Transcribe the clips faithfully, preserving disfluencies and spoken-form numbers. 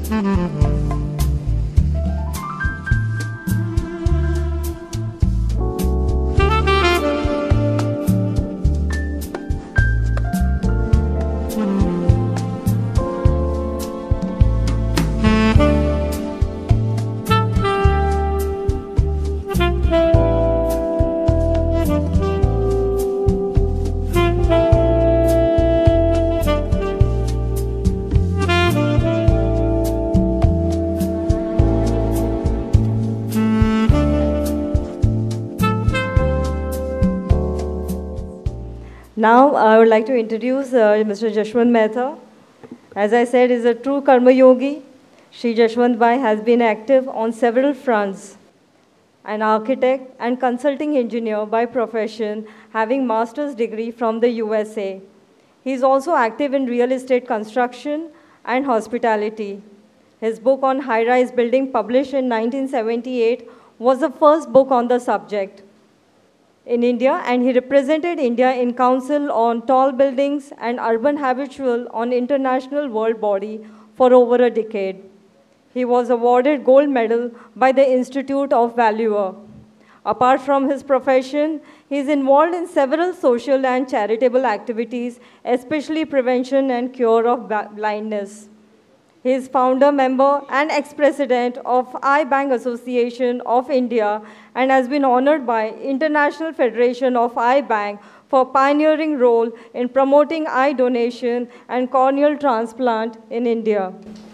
Now, I would like to introduce uh, Mister Jashwant Mehta. As I said, is a true Karma Yogi. Shri Jashwant Bhai has been active on several fronts. An architect and consulting engineer by profession, having master's degree from the U S A. He is also active in real estate construction and hospitality. His book on high-rise building, published in nineteen seventy-eight, was the first book on the subject in India, and he represented India in Council on Tall Buildings and Urban Habitual on International World Body for over a decade. He was awarded gold medal by the Institute of Valuer. Apart from his profession, he is involved in several social and charitable activities, especially prevention and cure of blindness. He is founder, member, and ex-president of Eye Bank Association of India and has been honored by International Federation of Eye Bank for pioneering role in promoting eye donation and corneal transplant in India.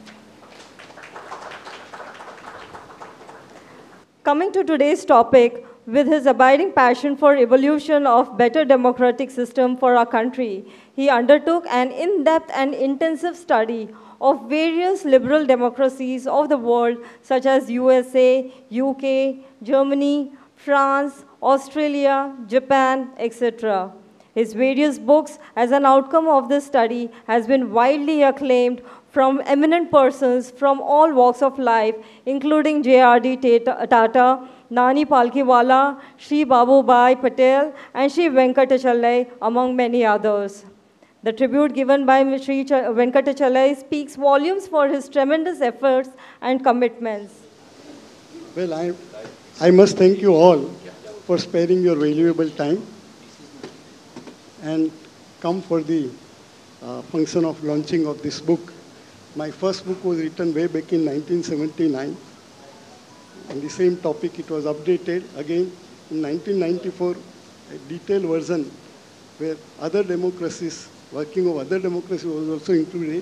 Coming to today's topic, with his abiding passion for evolution of better democratic system for our country, he undertook an in-depth and intensive study of various liberal democracies of the world, such as U S A, U K, Germany, France, Australia, Japan, et cetera. His various books, as an outcome of this study, has been widely acclaimed from eminent persons from all walks of life, including J R D Tata, Nani Palkhiwala, Shri Babubhai Patel, and Shri Venkatachalai, among many others. The tribute given by Shri Venkatachalai speaks volumes for his tremendous efforts and commitments. Well, I, I must thank you all for sparing your valuable time and come for the uh, function of launching of this book. My first book was written way back in nineteen seventy-nine. On the same topic, it was updated again in nineteen ninety-four, a detailed version where other democracies, working of other democracies was also included.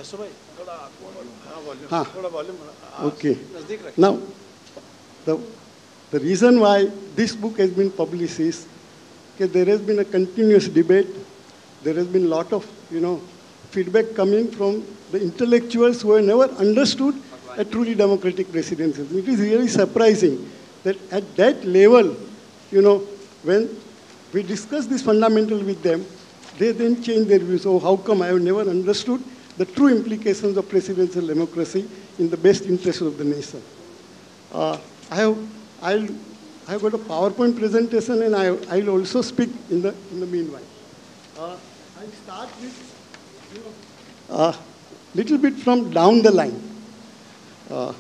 Huh. Okay. Now, the, the reason why this book has been published is that there has been a continuous debate. There has been a lot of, you know, feedback coming from the intellectuals who have never understood a truly democratic presidency. It is really surprising that at that level, you know, when we discuss this fundamental with them, they then change their views. So how come I have never understood the true implications of presidential democracy in the best interest of the nation? Uh, I have, I'll, I have got a PowerPoint presentation, and I, I'll also speak in the in the meanwhile. Uh, I'll start with, you know, a uh, little bit from down the line. Uh,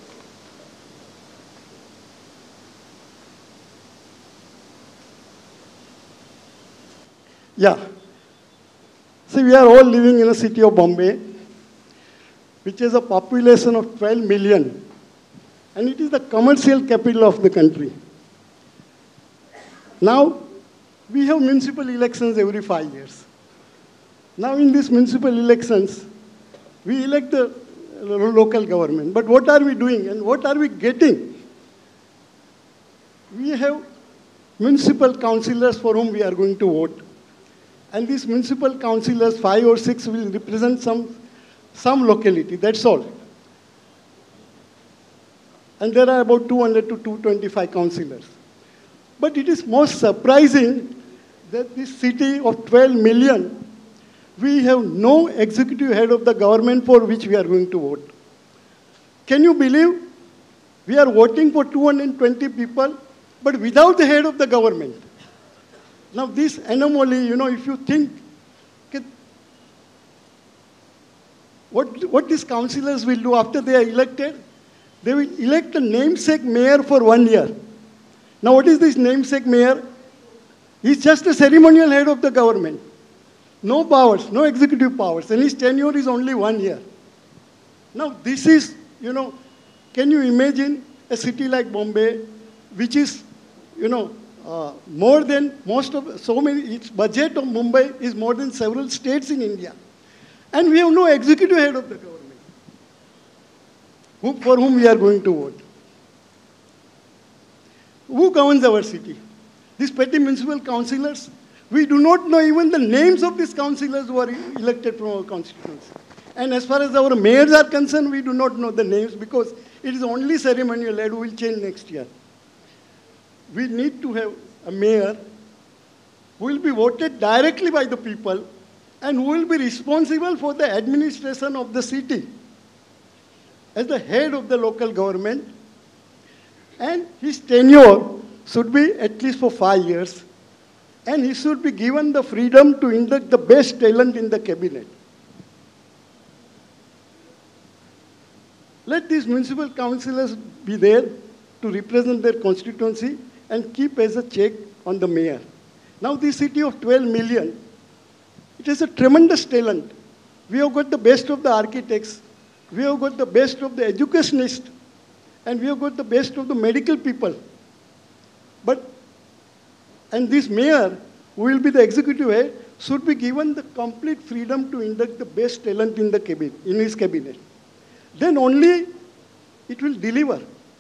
yeah. See, we are all living in a city of Bombay, which has a population of twelve million, and it is the commercial capital of the country. Now, we have municipal elections every five years. Now, in these municipal elections, we elect the local government. But what are we doing and what are we getting? We have municipal councillors for whom we are going to vote. And these municipal councillors, five or six, will represent some, some locality, that's all. And there are about two hundred to two hundred twenty-five councillors. But it is most surprising that this city of twelve million, we have no executive head of the government for which we are going to vote. Can you believe? We are voting for two hundred twenty people, but without the head of the government. Now this anomaly, you know, if you think, What, what these councillors will do after they are elected? They will elect a namesake mayor for one year. Now, what is this namesake mayor? He's just a ceremonial head of the government. No powers, no executive powers, and his tenure is only one year. Now, this is, you know, can you imagine a city like Bombay, which is, you know, uh, more than most of, so many, its budget of Mumbai is more than several states in India. And we have no executive head of the government who, for whom we are going to vote. Who governs our city? These petty municipal councillors. We do not know even the names of these councillors who are elected from our constituency. And as far as our mayors are concerned, we do not know the names because it is only ceremonial led who will change next year. We need to have a mayor who will be voted directly by the people and who will be responsible for the administration of the city as the head of the local government. And his tenure should be at least for five years. And he should be given the freedom to induct the best talent in the cabinet. Let these municipal councillors be there to represent their constituency and keep as a check on the mayor. Now this city of twelve million, it has a tremendous talent. We have got the best of the architects, we have got the best of the educationists, and we have got the best of the medical people. But, and this mayor, who will be the executive head, should be given the complete freedom to induct the best talent in the cabinet, in his cabinet. Then only it will deliver.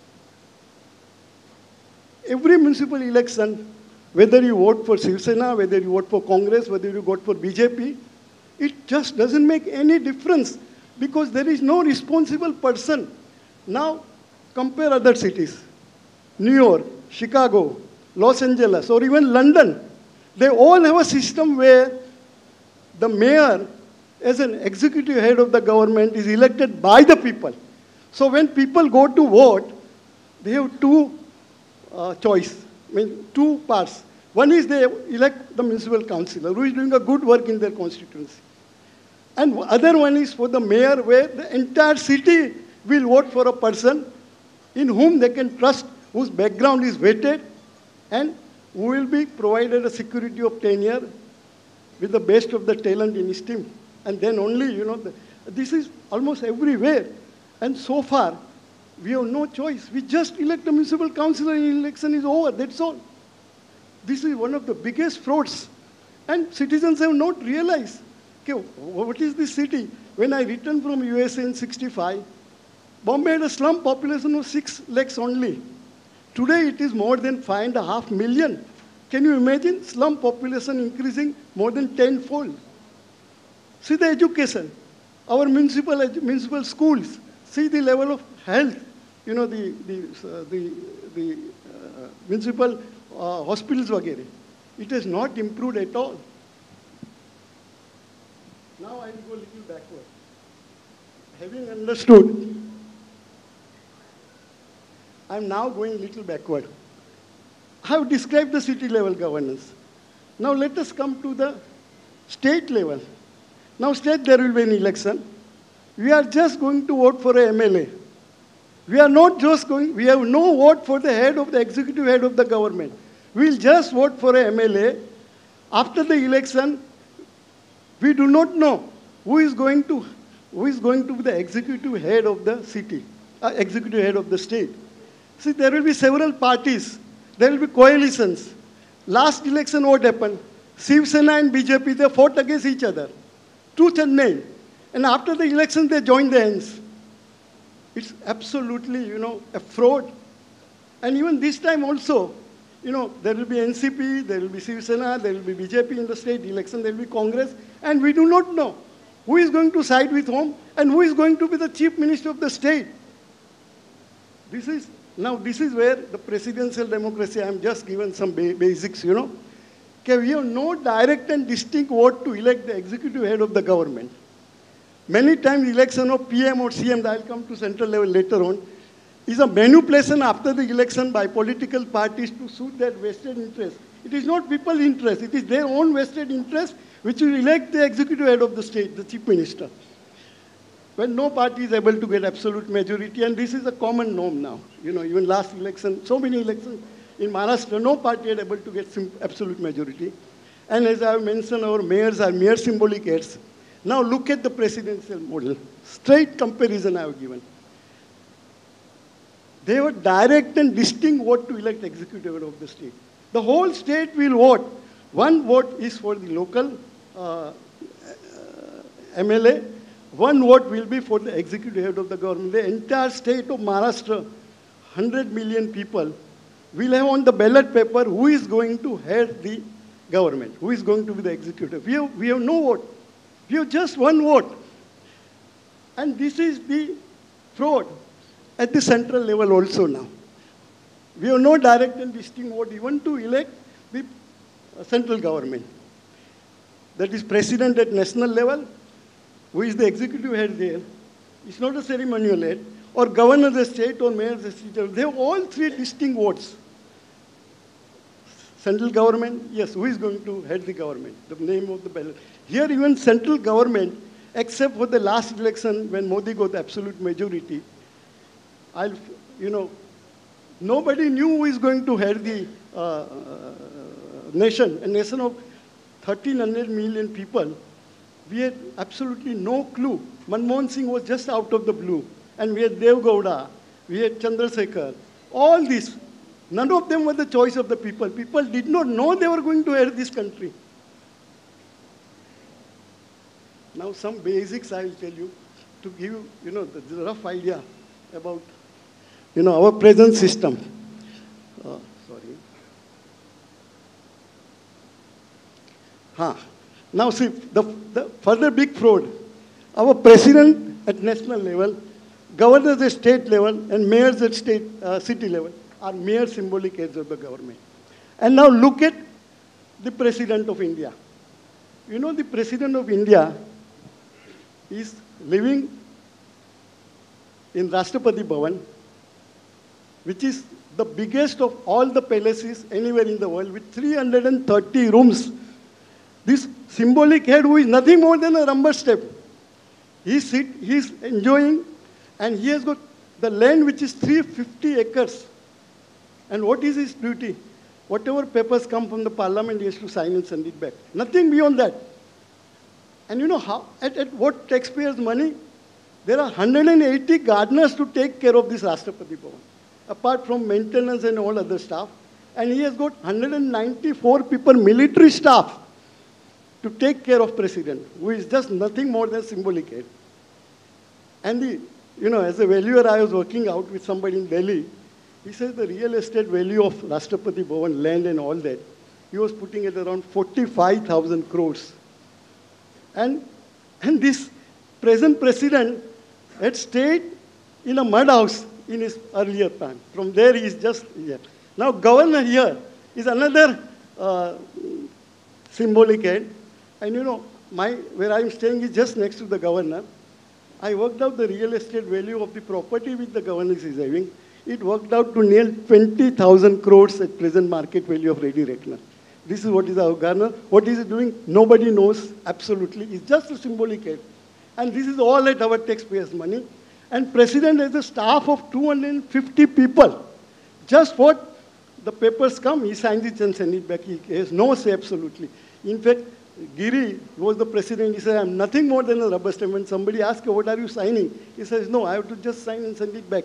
Every municipal election, whether you vote for Shiv Sena, whether you vote for Congress, whether you vote for B J P, it just doesn't make any difference because there is no responsible person. Now, compare other cities. New York, Chicago, Los Angeles, or even London. They all have a system where the mayor, as an executive head of the government, is elected by the people. So when people go to vote, they have two uh, choice, I mean, two parts. One is they elect the municipal councillor who is doing a good work in their constituency. And other one is for the mayor where the entire city will vote for a person in whom they can trust, whose background is vetted, and who will be provided a security of tenure with the best of the talent in his team. And then only, you know, the, this is almost everywhere. And so far, we have no choice. We just elect a municipal councillor and election is over, that's all. This is one of the biggest frauds. And citizens have not realized, okay, what is this city? When I returned from U S A in sixty-five, Bombay had a slum population of six lakhs only. Today it is more than five and a half million. Can you imagine slum population increasing more than tenfold? See the education, our municipal, municipal schools, see the level of health, you know, the, the, uh, the, the uh, municipal uh, hospitals vagere. It has not improved at all. Now I will go a little backward. Having understood, I am now going a little backward. I have described the city level governance. Now let us come to the state level. Now state there will be an election. We are just going to vote for a M L A. We are not just going, we have no vote for the head of the executive head of the government. We will just vote for a M L A. After the election, we do not know who is going to, who is going to be the executive head of the city, uh, executive head of the state. See, there will be several parties. There will be coalitions. Last election, what happened? Shiv Sena and B J P, they fought against each other. Tooth and nail. And after the election, they joined the hands. It's absolutely, you know, a fraud. And even this time also, you know, there will be N C P, there will be Shiv Sena, there will be B J P in the state election, there will be Congress, and we do not know who is going to side with whom and who is going to be the chief minister of the state. This is, now this is where the presidential democracy, I am just given some ba basics, you know. Okay, we have no direct and distinct vote to elect the executive head of the government. Many times election of P M or C M, I will come to central level later on, is a manipulation after the election by political parties to suit their vested interest. It is not people's interest, it is their own vested interest which will elect the executive head of the state, the chief minister. when no party is able to get absolute majority, and this is a common norm now. You know, even last election, so many elections in Maharashtra, no party is able to get absolute majority. And as I have mentioned, our mayors are mere symbolic heads. Now look at the presidential model. Straight comparison I have given. They have a direct and distinct vote to elect executive head of the state. The whole state will vote. One vote is for the local uh, uh, M L A. One vote will be for the executive head of the government. The entire state of Maharashtra, one hundred million people, will have on the ballot paper who is going to head the government, who is going to be the executive. We have, we have no vote. We have just one vote. And this is the fraud at the central level also now. We have no direct and distinct vote even to elect the central government. That is president at national level, who is the executive head there. It's not a ceremonial head, or governor of the state or mayor of the state. They have all three distinct votes. Central government, yes, who is going to head the government? The name of the ballot. Here even central government, except for the last election when Modi got the absolute majority, I'll, you know, nobody knew who is going to head the uh, uh, nation, a nation of thirteen hundred million people. We had absolutely no clue. Manmohan Singh was just out of the blue. And we had Dev Gowda, we had Chandrasekhar. All this, none of them were the choice of the people. People did not know they were going to head this country. Now some basics I will tell you to give you, you know, the, the rough idea about, you know, our present system. Uh, sorry. Huh. Now see, the, the further big fraud, our president at national level, governors at state level, and mayors at state, uh, city level are mere symbolic heads of the government. And now look at the president of India. You know, the president of India is living in Rashtrapati Bhavan, which is the biggest of all the palaces anywhere in the world, with three hundred thirty rooms. This symbolic head, who is nothing more than a rubber step, he's, sit, he's enjoying, and he has got the land which is three hundred fifty acres. And what is his duty? Whatever papers come from the parliament, he has to sign and send it back. Nothing beyond that. And you know how, at, at what taxpayers' money? There are one hundred eighty gardeners to take care of this Rashtrapati Bhavan, apart from maintenance and all other stuff. And he has got one hundred ninety-four people, military staff, to take care of president, who is just nothing more than symbolic head. And the, you know, as a valuer, I was working out with somebody in Delhi. He says the real estate value of Rashtrapati Bhavan, land and all that, he was putting it around forty-five thousand crores. And, and this present president had stayed in a mud house in his earlier time. From there, he is just here. Now, governor here is another uh, symbolic head. And you know, my, where I'm staying is just next to the governor. I worked out the real estate value of the property which the governor is having. It worked out to nearly twenty thousand crores at present market value of ready reckoner. This is what is our governor. What is he doing? Nobody knows, absolutely. It's just a symbolic head. And this is all at our taxpayers' money. And president has a staff of two hundred fifty people. Just what the papers come, he signs it and sends it back. He has no say, absolutely. In fact, Giri was the president. He said, I'm nothing more than a rubber stamp. When somebody asks, what are you signing? He says, no, I have to just sign and send it back.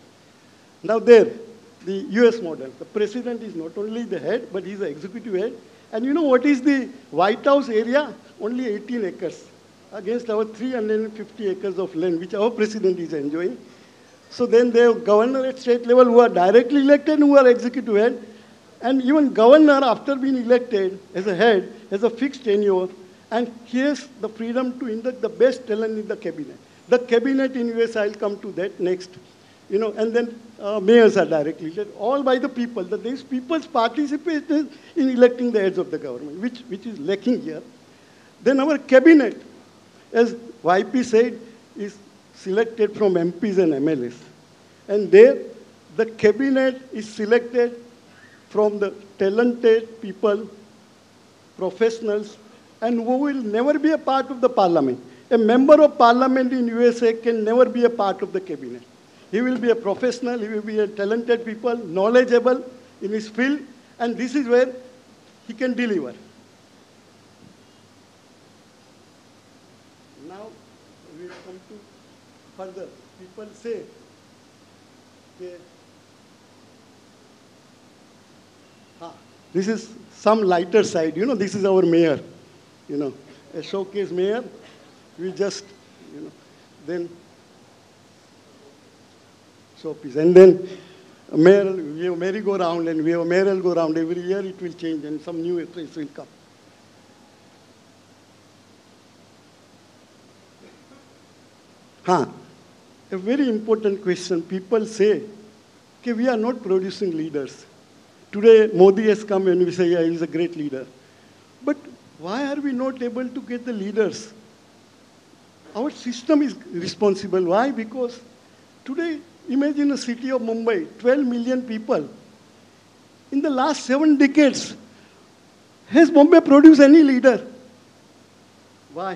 Now there, the U S model. The president is not only the head, but he's the executive head. And you know what is the White House area? Only eighteen acres against our three hundred fifty acres of land, which our president is enjoying. So then they have governor at state level who are directly elected, who are executive head. And even governor, after being elected as a head, has a fixed tenure, and he has the freedom to induct the best talent in the cabinet. The cabinet in U S, I'll come to that next. You know, and then uh, mayors are directly elected, all by the people. That these people's participation in electing the heads of the government, which, which is lacking here. Then our cabinet, as Y P said, is selected from M Ps and M L As. And there, the cabinet is selected from the talented people, professionals, and who will never be a part of the parliament. A member of parliament in U S A can never be a part of the cabinet. He will be a professional, he will be a talented people, knowledgeable in his field, and this is where he can deliver. Now, we will come to further. People say, okay, ah, this is some lighter side. You know, this is our mayor, you know, a showcase mayor. We just, you know, then showpiece. And then a mayoral, we have merry-go-round, and we have a mayoral go-round. Every year it will change, and some new actress will come. Huh. A very important question. People say, okay, we are not producing leaders. Today, Modi has come and we say, yeah, he's a great leader. But why are we not able to get the leaders? Our system is responsible. Why? Because today, imagine a city of Mumbai, twelve million people. In the last seven decades, has Bombay produced any leader? Why?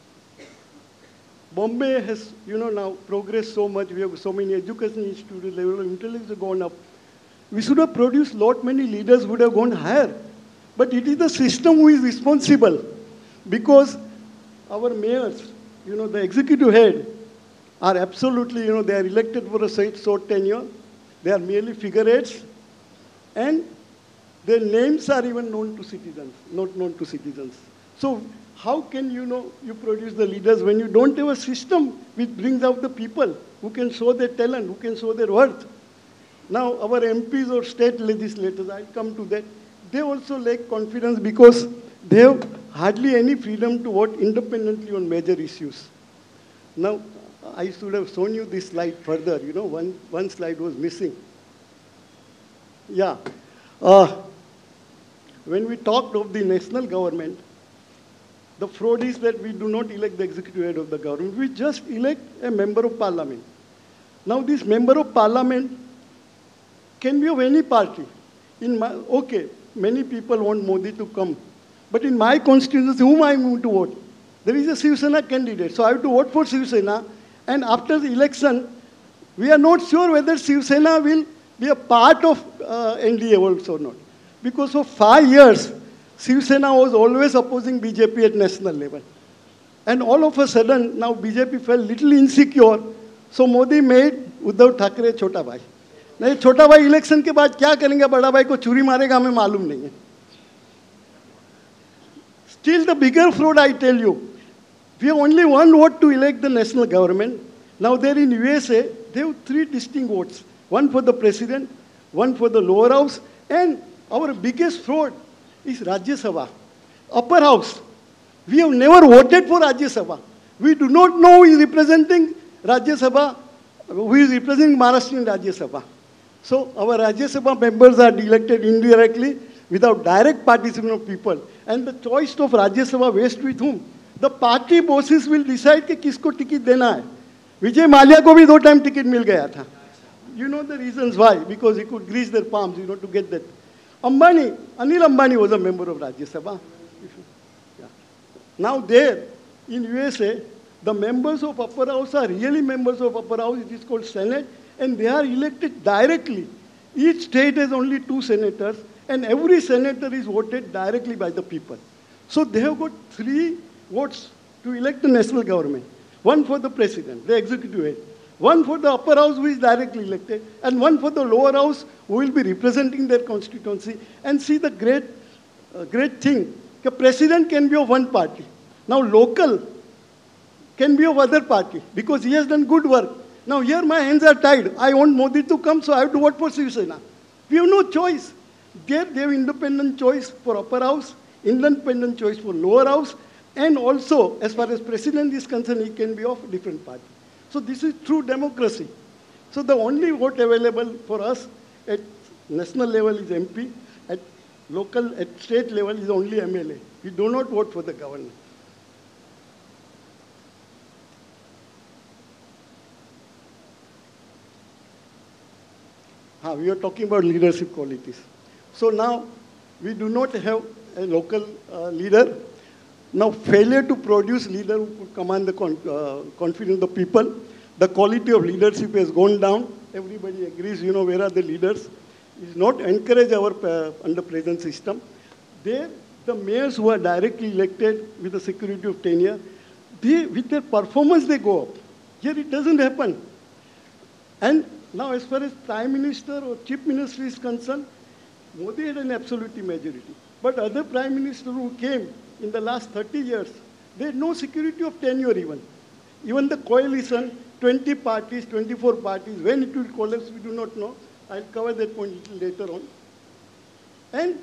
Bombay has, you know, now progressed so much. We have so many education institutes, level of intelligence has gone up. We should have produced lot many leaders would have gone higher. But it is the system who is responsible, because our mayors, you know, the executive head are absolutely, you know, they are elected for a short tenure. They are merely figureheads, and their names are even known to citizens, not known to citizens. So how can you know you produce the leaders when you don't have a system which brings out the people who can show their talent, who can show their worth? Now, our M Ps or state legislators, I'll come to that, they also lack confidence because they have hardly any freedom to vote independently on major issues. Now, I should have shown you this slide further. You know, one, one slide was missing. Yeah. Uh, when we talked of the national government, the fraud is that we do not elect the executive head of the government. We just elect a member of parliament. Now, this member of parliament can be of any party. In my, okay, many people want Modi to come. But in my constituency, whom I am going to vote? There is a Shiv Sena candidate. So I have to vote for Shiv Sena. And after the election, we are not sure whether Shiv Sena will be a part of uh, N D A also or not. Because for five years, Shiv Sena was always opposing B J P at national level. And all of a sudden, now B J P felt little insecure. So Modi made Uddhav Thackeray Chota Bhai. नहीं छोटा भाई election के बाद क्या करेंगे, बड़ा भाई को चुरी मारेगा, हमें मालूम नहीं है. Still the bigger fraud, I tell you. We have only one vote to elect the national government. Now there in U S A, they have three distinct votes. One for the president, one for the lower house, and our biggest fraud is Rajya Sabha. Upper house. We have never voted for Rajya Sabha. We do not know who is representing Rajya Sabha, who is representing Maharashtrian Rajya Sabha. So our Rajya Sabha members are elected indirectly without direct participation of people. And the choice of Rajya Sabha rests with whom? The party bosses will decide कि किसको ticket देना है. विजय माल्या को भी दो time ticket मिल गया था. You know the reasons why? Because he could grease their palms, you know, to get that. Ambani, Anil Ambani was a member of Rajya Sabha. Yeah. Now there, in U S A, the members of upper house are really members of upper house. It is called Senate, and they are elected directly. Each state has only two senators, and every senator is voted directly by the people. So they have got three votes to elect the national government. One for the president, the executive head. One for the upper house who is directly elected, and one for the lower house who will be representing their constituency. And see the great, uh, great thing, the president can be of one party. Now local can be of other party because he has done good work. Now here my hands are tied. I want Modi to come, so I have to vote for Shiv Sena. We have no choice. There they have independent choice for upper house, independent choice for lower house, and also as far as president is concerned, he can be of a different party. So this is true democracy. So the only vote available for us at national level is M P, at local, at state level is only M L A. We do not vote for the governor. Ah, we are talking about leadership qualities. So now we do not have a local uh, leader. Now, failure to produce leader who could command the con uh, confidence of the people. The quality of leadership has gone down. Everybody agrees, you know, where are the leaders? It's not encouraged our uh, under present system. There, the mayors who are directly elected with the security of tenure, they, with their performance, they go up. Here it doesn't happen. And now, as far as Prime Minister or Chief Minister is concerned, Modi had an absolute majority. But other Prime Ministers who came in the last thirty years, they had no security of tenure even. Even the coalition, twenty parties, twenty-four parties, when it will collapse, we do not know. I'll cover that point a little later on. And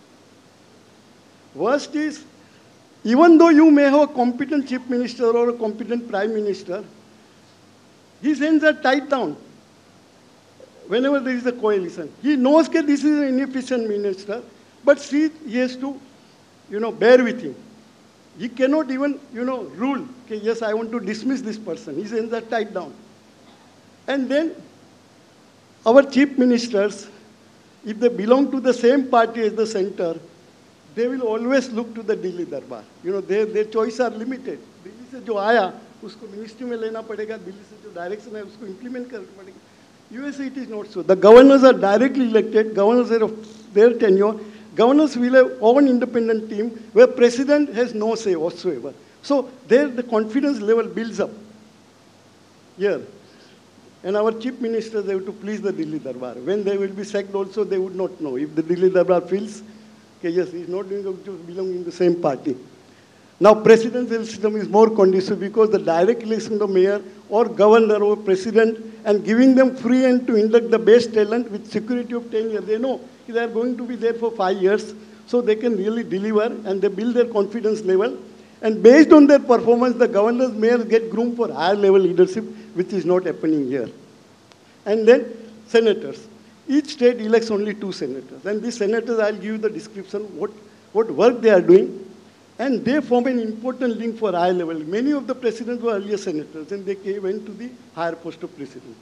worst is, even though you may have a competent Chief Minister or a competent Prime Minister, his hands are tied down whenever there is a coalition. He knows that this is an inefficient minister, but still he has to, you know, bear with him. He cannot even, you know, rule, okay, yes, I want to dismiss this person. His hands are tied down. And then our chief ministers, if they belong to the same party as the center, they will always look to the Delhi Darbar. You know, their, their choices are limited. Delhi se jo aaya, usko ministry mein lena padega, Delhi se jo direction hai, usko implement karna padega. U S A it is not so. The governors are directly elected, governors are of their tenure. Governors will have own independent team where president has no say whatsoever. So there the confidence level builds up here. And our chief ministers, they have to please the Delhi Darbar. When they will be sacked also, they would not know. If the Delhi Darbar feels, okay, yes, he is not going to belong in the same party. Now presidential system is more conducive because the direct election of mayor or governor or president and giving them free hand to induct the best talent with security of tenure. They know they are going to be there for five years, so they can really deliver and they build their confidence level. And based on their performance, the governors, mayors get groomed for higher level leadership, which is not happening here. And then senators. Each state elects only two senators. And these senators, I'll give you the description, what, what work they are doing. And they form an important link for high level. Many of the presidents were earlier senators, and they came, went to the higher post of president.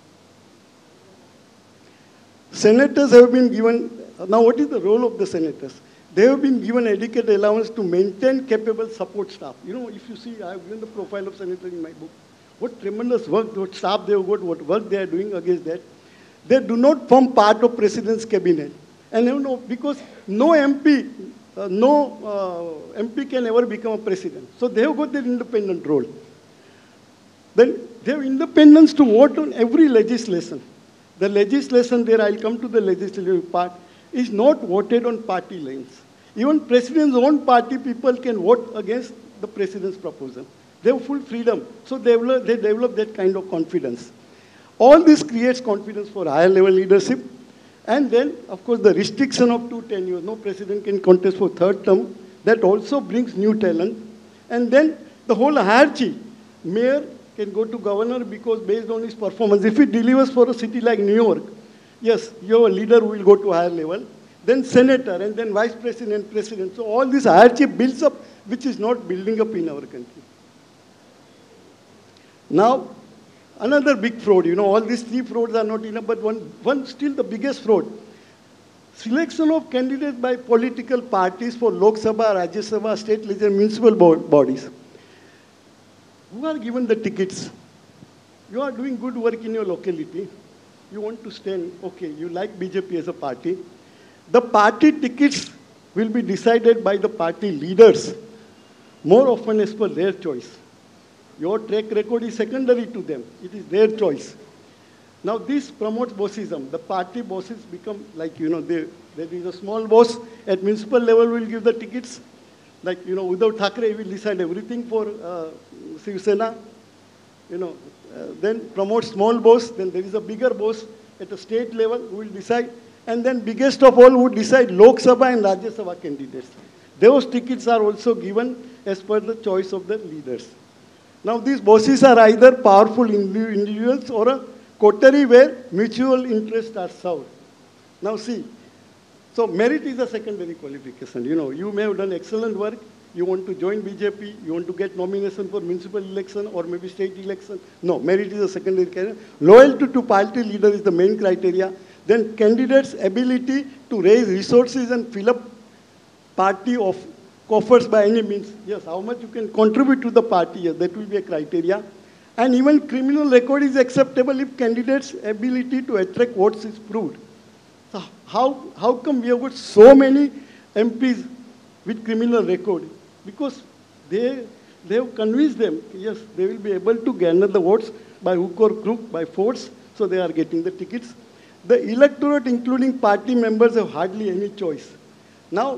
Senators have been given, now what is the role of the senators? They have been given adequate allowance to maintain capable support staff. You know, if you see, I have given the profile of senators in my book. What tremendous work, what staff they have got, what work they are doing against that. They do not form part of president's cabinet. And you know, because no M P, Uh, no uh, M P can ever become a president. So they have got their independent role. Then they have independence to vote on every legislation. The legislation there, I'll come to the legislative part, is not voted on party lines. Even president's own party people can vote against the president's proposal. They have full freedom. So they develop, they develop that kind of confidence. All this creates confidence for higher level leadership. And then, of course, the restriction of two tenures. No president can contest for third term. That also brings new talent. And then the whole hierarchy. Mayor can go to governor because based on his performance. If he delivers for a city like New York, yes, you have a leader who will go to higher level. Then senator, and then vice president, president. So all this hierarchy builds up, which is not building up in our country. Now, another big fraud, you know, all these three frauds are not enough, but one, one still the biggest fraud. Selection of candidates by political parties for Lok Sabha, Rajya Sabha, state legislature, municipal bodies. Who are given the tickets? You are doing good work in your locality. You want to stand, okay, you like B J P as a party. The party tickets will be decided by the party leaders, more often as per their choice. Your track record is secondary to them. It is their choice. Now this promotes bossism. The party bosses become like, you know, they, there is a small boss at municipal level will give the tickets. Like, you know, Uddhav Thackeray will decide everything for uh, Shiv Sena. You know, uh, then promote small boss. Then there is a bigger boss at a state level who will decide. And then biggest of all would decide Lok Sabha and Rajya Sabha candidates. Those tickets are also given as per the choice of the leaders. Now these bosses are either powerful individuals or a coterie where mutual interests are served. Now see, so merit is a secondary qualification. You know, you may have done excellent work, you want to join B J P, you want to get nomination for municipal election or maybe state election. No, merit is a secondary criteria. Loyalty to party leader is the main criteria. Then candidates' ability to raise resources and fill up party of coffers by any means. Yes, how much you can contribute to the party, yes, that will be a criteria. And even criminal record is acceptable if candidates' ability to attract votes is proved. So how, how come we have got so many M Ps with criminal record? Because they, they have convinced them, yes, they will be able to garner the votes by hook or crook, by force, so they are getting the tickets. The electorate, including party members, have hardly any choice. Now,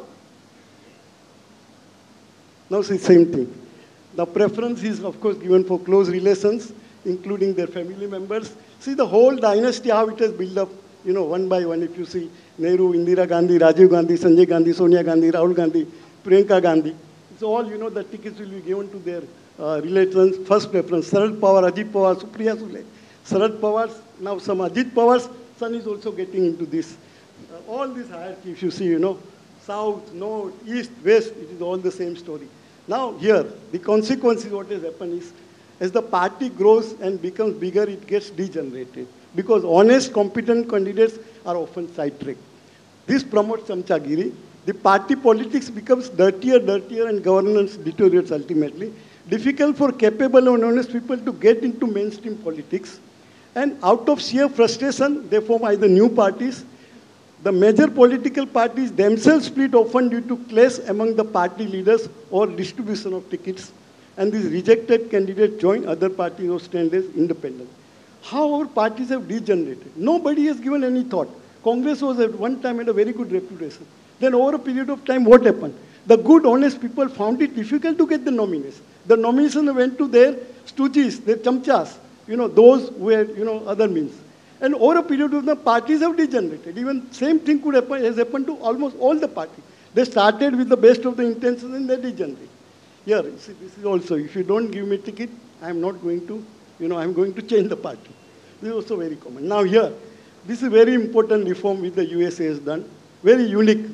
now it's the same thing. The preference is, of course, given for close relations, including their family members. See the whole dynasty, how it has built up, you know, one by one. If you see Nehru, Indira Gandhi, Rajiv Gandhi, Sanjay Gandhi, Sonia Gandhi, Rahul Gandhi, Priyanka Gandhi. It's all, you know, the tickets will be given to their uh, relations. First preference, Sharad Pawar, Ajit Pawar, Supriya Sule. Sharad Pawar, now some Ajit Pawar's son is also getting into this. Uh, all this hierarchy, if you see, you know, south, north, east, west, it is all the same story. Now here, the consequence is what has happened is, as the party grows and becomes bigger, it gets degenerated. Because honest, competent candidates are often sidetracked. This promotes chamchagiri. The party politics becomes dirtier, dirtier, and governance deteriorates ultimately. Difficult for capable and honest people to get into mainstream politics. And out of sheer frustration, they form either new parties. The major political parties themselves split often due to clash among the party leaders or distribution of tickets. And these rejected candidates join other parties or stand as independent. How our parties have degenerated? Nobody has given any thought. Congress was at one time had a very good reputation. Then over a period of time, what happened? The good, honest people found it difficult to get the nominations. The nomination went to their stooges, their chamchas, you know, those who had, you know, other means. And over a period of time, parties have degenerated. Even same thing could happen, has happened to almost all the parties. They started with the best of the intentions and they degenerate. Here, see, this is also, if you don't give me ticket, I'm not going to, you know, I'm going to change the party. This is also very common. Now here, this is very important reform which the U S A has done, very unique.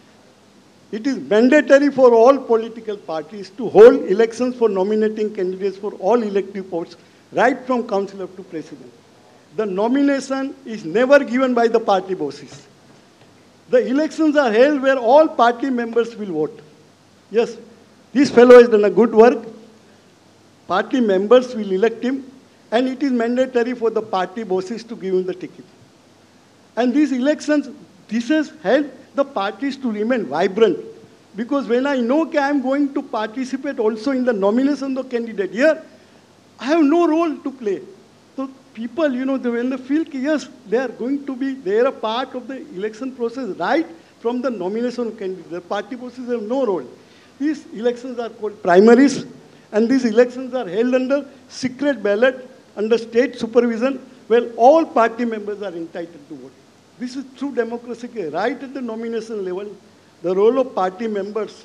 It is mandatory for all political parties to hold elections for nominating candidates for all elective posts, right from councillor to president. The nomination is never given by the party bosses. The elections are held where all party members will vote. Yes, this fellow has done a good work. Party members will elect him, and it is mandatory for the party bosses to give him the ticket. And these elections, this has helped the parties to remain vibrant. Because when I know that I am going to participate also in the nomination of the candidate, here, I have no role to play. So people, you know, when they feel, yes, they are going to be, they are a part of the election process right from the nomination of candidate. The party bosses have no role. These elections are called primaries, and these elections are held under secret ballot, under state supervision, where all party members are entitled to vote. This is true democracy, right at the nomination level, the role of party members.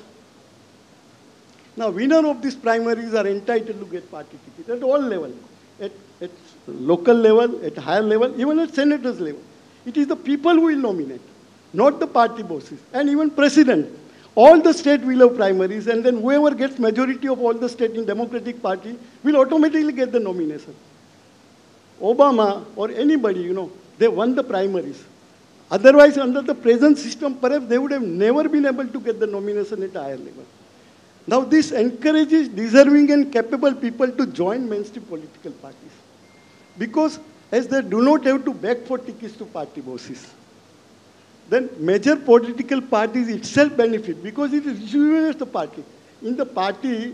Now, winner of these primaries are entitled to get party ticket at all levels, at, at local level, at higher level, even at senators level. It is the people who will nominate, not the party bosses, and even president. All the state will have primaries, and then whoever gets majority of all the state in Democratic Party will automatically get the nomination. Obama or anybody, you know, they won the primaries. Otherwise, under the present system, perhaps they would have never been able to get the nomination at a higher level. Now, this encourages deserving and capable people to join mainstream political parties. Because as they do not have to beg for tickets to party bosses, then major political parties itself benefit because it rejuvenates the party. In the party,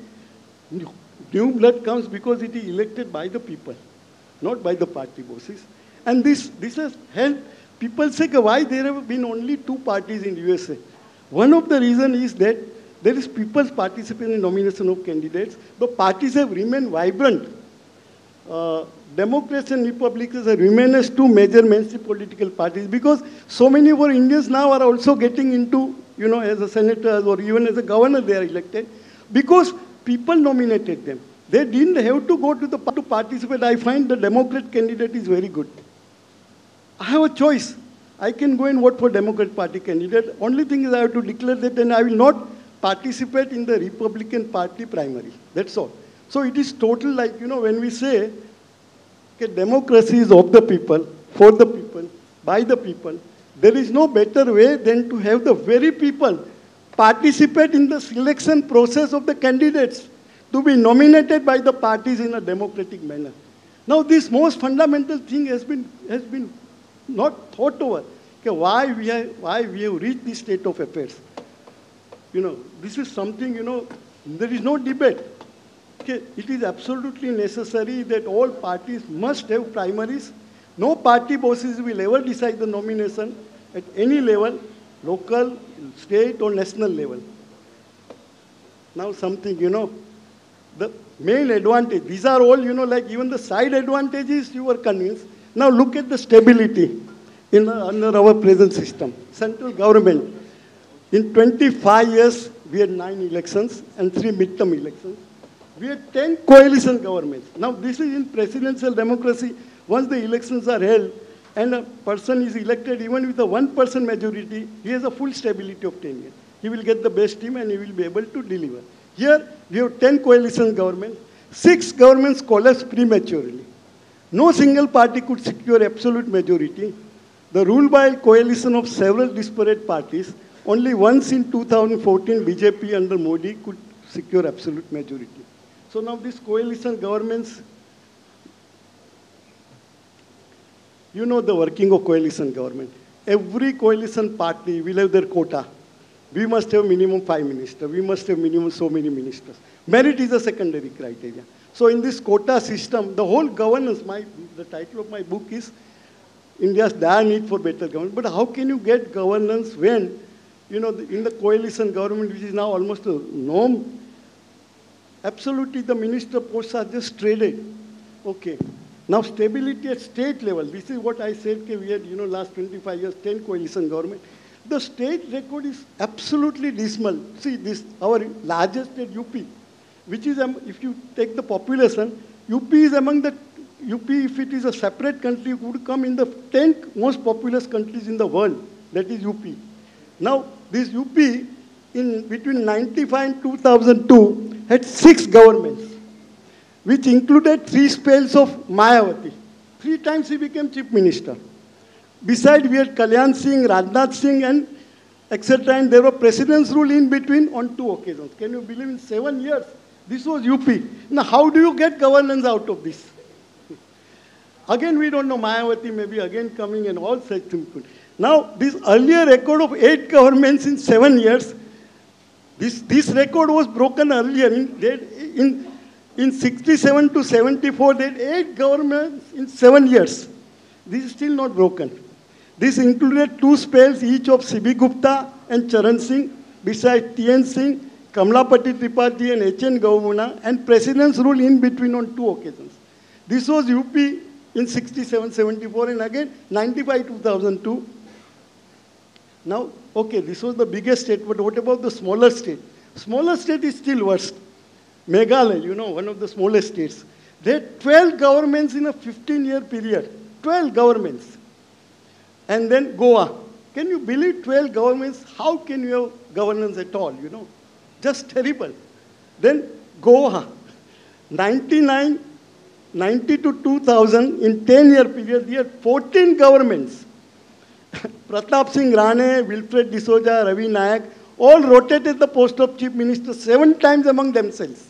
new blood comes because it is elected by the people, not by the party bosses. And this, this has helped people say why there have been only two parties in the U S A. One of the reasons is that there is people's participation in nomination of candidates. The parties have remained vibrant. Uh, Democrats and Republicans have remained as two major mainstream political parties because so many of our Indians now are also getting into, you know, as a senator or even as a governor they are elected because people nominated them. They didn't have to go to the to participate. I find the Democrat candidate is very good. I have a choice. I can go and vote for Democrat Party candidate. Only thing is I have to declare that and I will not participate in the Republican Party primary. That's all. So it is total like, you know, when we say okay, democracy is of the people, for the people, by the people, there is no better way than to have the very people participate in the selection process of the candidates to be nominated by the parties in a democratic manner. Now, this most fundamental thing has been, has been not thought over. Okay, why, we have, why we have reached this state of affairs. You know, this is something, you know, there is no debate. Okay, it is absolutely necessary that all parties must have primaries. No party bosses will ever decide the nomination at any level, local, state, or national level. Now something, you know, the main advantage, these are all, you know, like even the side advantages you were convinced. Now look at the stability in uh, under our present system. Central government, in twenty-five years, we had nine elections and three midterm elections. We had ten coalition governments. Now this is in presidential democracy. Once the elections are held and a person is elected even with a one percent majority, he has a full stability of ten years. He will get the best team and he will be able to deliver. Here, we have ten coalition governments. Six governments collapsed prematurely. No single party could secure absolute majority. The rule by a coalition of several disparate parties, only once in two thousand fourteen, B J P under Modi could secure absolute majority. So now these coalition governments, you know the working of coalition government. Every coalition party will have their quota. We must have minimum five ministers. We must have minimum so many ministers. Merit is a secondary criteria. So in this quota system, the whole governance, my, the title of my book is India's Dire Need for Better Governance. But how can you get governance when, you know, in the coalition government, which is now almost a norm, absolutely the minister posts are just traded. Okay. Now stability at state level. This is what I said, okay, we had, you know, last twenty-five years, ten coalition government. The state record is absolutely dismal. See, this, our largest state, U P, which is, um, if you take the population, U P is among the, U P, if it is a separate country, would come in the tenth most populous countries in the world. That is U P. Now, this U P, in between ninety-five and two thousand two, had six governments, which included three spells of Mayawati. Three times he became chief minister. Besides, we had Kalyan Singh, Rajnath Singh, and et cetera. And there were president's rule in between on two occasions. Can you believe in seven years? This was U P. Now, how do you get governance out of this? Again, we don't know. Mayawati may be again coming and all such things. Now, this earlier record of eight governments in seven years, this, this record was broken earlier. In, in, in sixty-seven to seventy-four, they had eight governments in seven years. This is still not broken. This included two spells, each of C B Gupta and Charan Singh, besides T N Singh, Kamlapati Tripathi, and H N Gaumuna, and president's rule in between on two occasions. This was U P in sixty-seven seventy-four, and again ninety-five two thousand two. Now, okay, this was the biggest state, but what about the smaller state? Smaller state is still worse. Meghalaya, you know, one of the smallest states. They had twelve governments in a fifteen-year period. twelve governments. And then Goa. Can you believe twelve governments? How can you have governance at all, you know? Just terrible. Then Goa. ninety-nine, ninety to two thousand, in ten-year period, they had fourteen governments. Pratap Singh Rane, Wilfred D'Souza, Ravi Nayak, all rotated the post of chief minister seven times among themselves.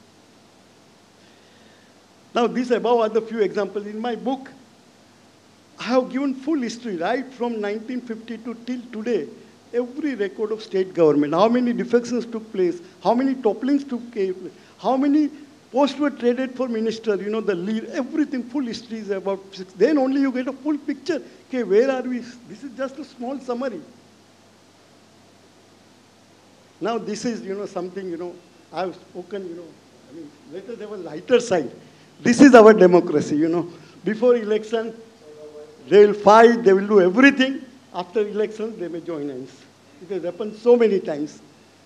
Now, these above are the few examples. In my book, I have given full history, right from nineteen fifty-two till today, every record of state government, how many defections took place, how many topplings took place, how many posts were traded for minister, you know, the lead, everything, full history is about six. Then only you get a full picture. Okay, where are we? This is just a small summary. Now this is, you know, something, you know, I've spoken, you know, I mean, let us have a lighter side. This is our democracy, you know. Before election, they will fight, they will do everything. After elections, they may join hands. It has happened so many times.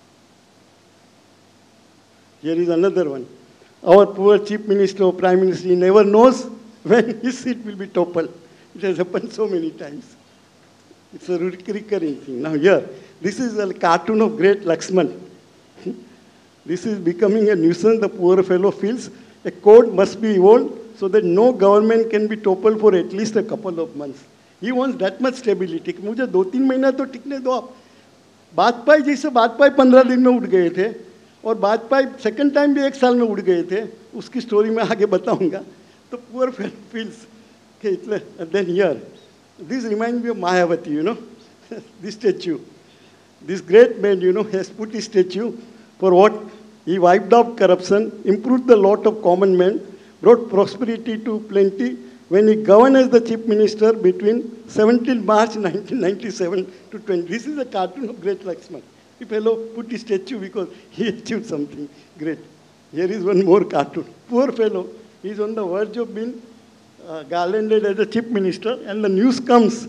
Here is another one. Our poor chief minister or prime minister, he never knows when his seat will be toppled. It has happened so many times. It's a recurring thing. Now here, this is a cartoon of great Lakshman. This is becoming a nuisance, the poor fellow feels. A code must be evolved so that no government can be toppled for at least a couple of months. He wants that much stability. मुझे दो तीन महीना तो टिकने दो आप. वाजपेयी जी से वाजपेयी पंद्रह दिन में उठ गए थे और वाजपेयी सेकंड टाइम भी एक साल में उठ गए थे, उसकी स्टोरी मैं आगे बताऊंगा. तो पुअर फील्स के इतने then here this remind me of Mayawati, you know this statue, this great man, you know, has put his statue for what? He wiped out corruption, improved the lot of common men, brought prosperity to plenty when he governed as the chief minister between seventeenth March nineteen ninety-seven to twenty. This is a cartoon of great Lakshman. The fellow put his statue because he achieved something great. Here is one more cartoon. Poor fellow, he is on the verge of being uh, garlanded as a chief minister, and the news comes.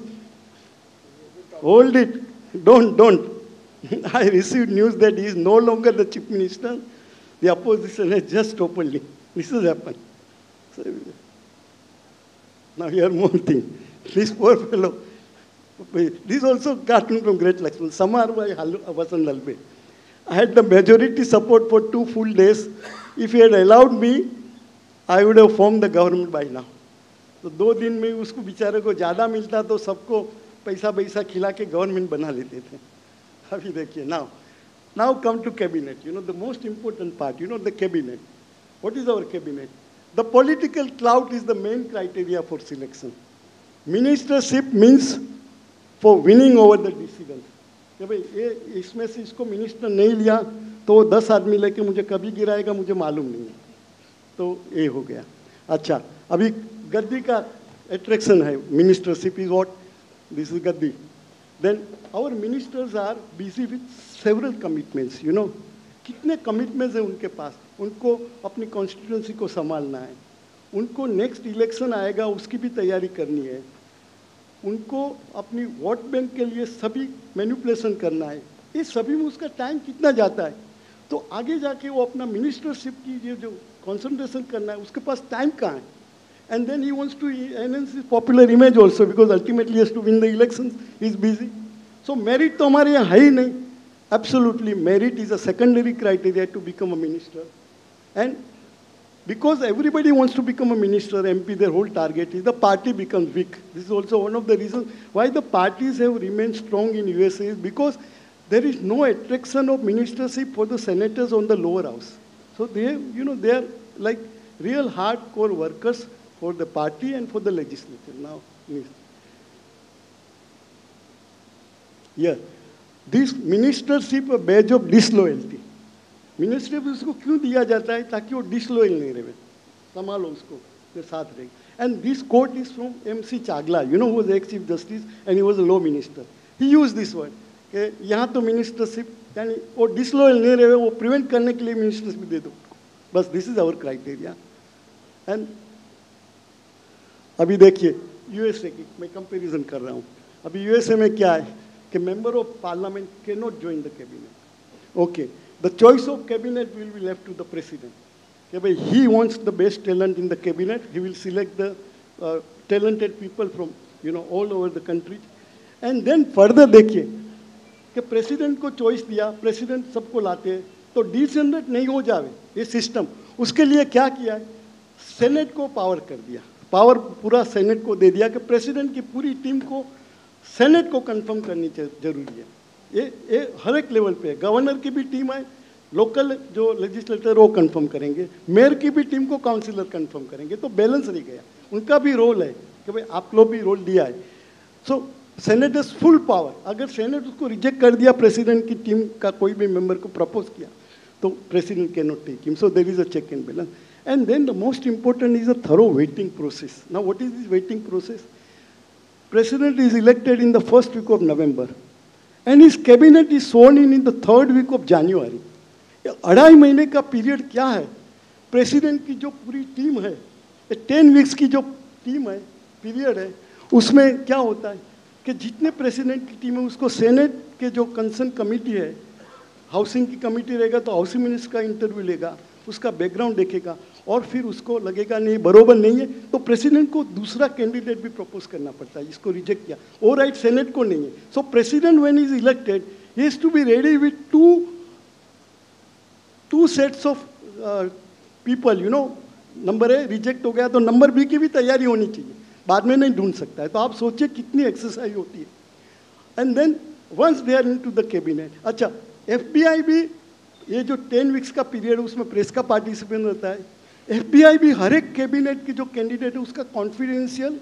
Hold it. Don't, don't. I received news that he is no longer the chief minister. The opposition has just openly. This has happened. So, now here more thing. This poor fellow. This is also cartoon from Great Lakshman. Samar by Vasan Dalbe. I had the majority support for two full days. If he had allowed me, I would have formed the government by now. तो दो दिन में उसको बेचारे को ज़्यादा मिलता तो सबको पैसा पैसा खिला के गवर्नमेंट बना लेते थे. अभी देखिए now, now come to cabinet. You know the most important part. You know the cabinet. What is our cabinet? The political clout is the main criteria for selection. Ministership means for winning over the decisions. कि भाई ये इसमें से इसको minister नहीं लिया तो दस आदमी लेके मुझे कभी गिराएगा मुझे मालूम नहीं है. तो ये हो गया. अच्छा अभी गद्दी का attraction है. Ministership is what? This is Gaddi. Then our ministers are busy with several commitments, you know. कितने commitments हैं उनके पास. उनको अपनी constituency को संभालना है. उनको next election आएगा उसकी भी तैयारी करनी है. उनको अपनी वोट बैंक के लिए सभी मैनिपुलेशन करना है. ये सभी में उसका टाइम कितना जाता है. तो आगे जाके वो अपना मिनिस्टरशिप की ये जो कंसंट्रेशन करना है उसके पास टाइम कहाँ है. And then he wants to enhance his popular image also because ultimately he has to win the elections. He is busy. So merit तो हमारे यहाँ है ही नहीं. Absolutely, merit is a secondary criteria to become a minister. And because everybody wants to become a minister, M P, their whole target is the party becomes weak. This is also one of the reasons why the parties have remained strong in U S A is because there is no attraction of ministership for the senators on the lower house. So they, you know, they are like real hardcore workers for the party and for the legislature. Now, yeah, this ministership a badge of disloyalty. Ministership उसको क्यों दिया जाता है ताकि वो disloyal नहीं रहे. संभालो उसको के साथ रहे. And this quote is from M C Chagla, you know, who was ex-chief justice and he was a law minister. He used this word. कि यहाँ तो ministership यानी वो disloyal नहीं रहे वो prevent करने के लिए ministership दे दो. बस this is our criteria. And अभी देखिए यूएसए की मैं कंपैरिजन कर रहा हूँ. अभी यूएसए में क्या है कि member of parliament can not join the cabinet. Okay, the choice of cabinet will be left to the president. कि भाई he wants the best talent in the cabinet. He will select the talented people from you know all over the country. And then further देखिए कि president को choice दिया, president सबको लाते हैं तो degenerate नहीं हो जावे ये सिस्टम. उसके लिए क्या किया है, सेनेट को पावर कर दिया. पावर पूरा सेनेट को दे दिया कि प्रेसिडेंट की पूरी टीम को सेनेट को कंफर्म करनी जरूरी है. ये ये हर एक लेवल पे है. गवर्नर की भी टीम है, लोकल जो लेजिस्लेटर वो कंफर्म करेंगे, मेयर की भी टीम को काउंसिलर कंफर्म करेंगे. तो बैलेंस रह गया. उनका भी रोल है कि भाई आप लोग भी रोल दिया है. So senate is full power. अगर सेनेट उसको रिजेक्ट कर दिया प्रेसिडेंट की टीम का कोई भी मेंबर को प्रपोज किया तो president can not take him. So there is a check and balance. And then the most important is a thorough waiting process. Now what is this waiting process? President is elected in the first week of November and his cabinet is sworn in in the third week of January. अढ़ाई महीने का period क्या है. President की जो पूरी team है, ten weeks की जो टीम है, पीरियड है, उसमें क्या होता है कि जितने प्रेसिडेंट की टीम है उसको सेनेट के जो कंसर्न कमिटी है, हाउसिंग की कमिटी रहेगा तो हाउसिंग मिनिस्टर का इंटरव्यू लेगा, उसका बैकग्राउंड देखेगा और फिर उसको लगेगा नहीं बरोबर नहीं है तो प्रेसिडेंट को दूसरा कैंडिडेट भी प्रपोज करना पड़ता है. इसको रिजेक्ट किया वो राइट सेनेट को नहीं है. So president when is elected he has to be ready with two two sets of people. You know, number A reject हो गया तो नंबर बी की भी तैयारी होनी चाहिए. बाद में नहीं ढूंढ सकता है. तो आप सोचिए कितनी एक्सरसाइज होती है. And then once they are into the cabinet. अच्छा, एफबीआई भी ये जो टेन वीक्स का पीरियड है उसमें प्रेस का पार्टिसिपेशन रहता है। एफबीआई भी हर एक कैबिनेट की जो कैंडिडेट है उसका कॉन्फिडेंशियल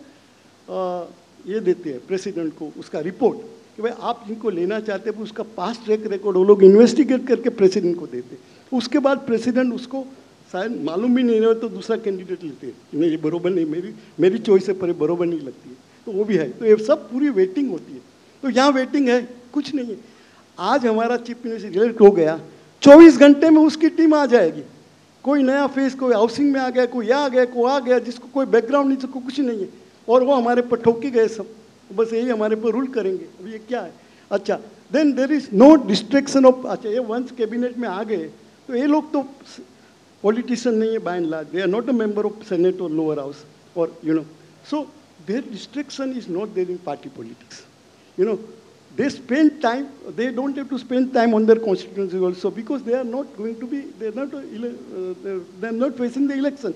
ये देते हैं प्रेसिडेंट को, उसका रिपोर्ट कि भाई आप जिनको लेना चाहते हैं उसका पास्ट ट्रैक रिकॉर्ड वो लोग इन्वेस्टिगेट करके प्रेसिडेंट को देते हैं। उसके बाद प्रेसिडेंट उसको शायद मालूम भी नहीं रहे तो दूसरा कैंडिडेट लेते हैं, नहीं ये बरोबर नहीं, मेरी मेरी चॉइस है पर बरोबर नहीं लगती है, तो वो भी है। तो ये सब पूरी वेटिंग होती है। तो यहाँ वेटिंग है, कुछ नहीं है। आज हमारा चीफ मिनिस्टर इलेक्ट हो गया, चौबीस घंटे में उसकी टीम आ जाएगी। कोई नया फेस, कोई हाउसिंग में आ गया, कोई आ गया, कोई आ गया, जिसको कोई बैकग्राउंड नहीं, जिसको कुछ नहीं है, और वो हमारे पर ठोके गए सब, बस यही हमारे पर रूल करेंगे। अब ये क्या है? अच्छा, then there is no distraction of, अच्छा ये वंस कैबिनेट में आ गए तो ये लोग तो पॉलिटिशियन नहीं है by and large, they are not a member of senate और लोअर हाउस और you know, so there distraction is not there in party politics, you know. They spend time, they don't have to spend time on their constituency also because they are not going to be, they are not, uh, they are not facing the election.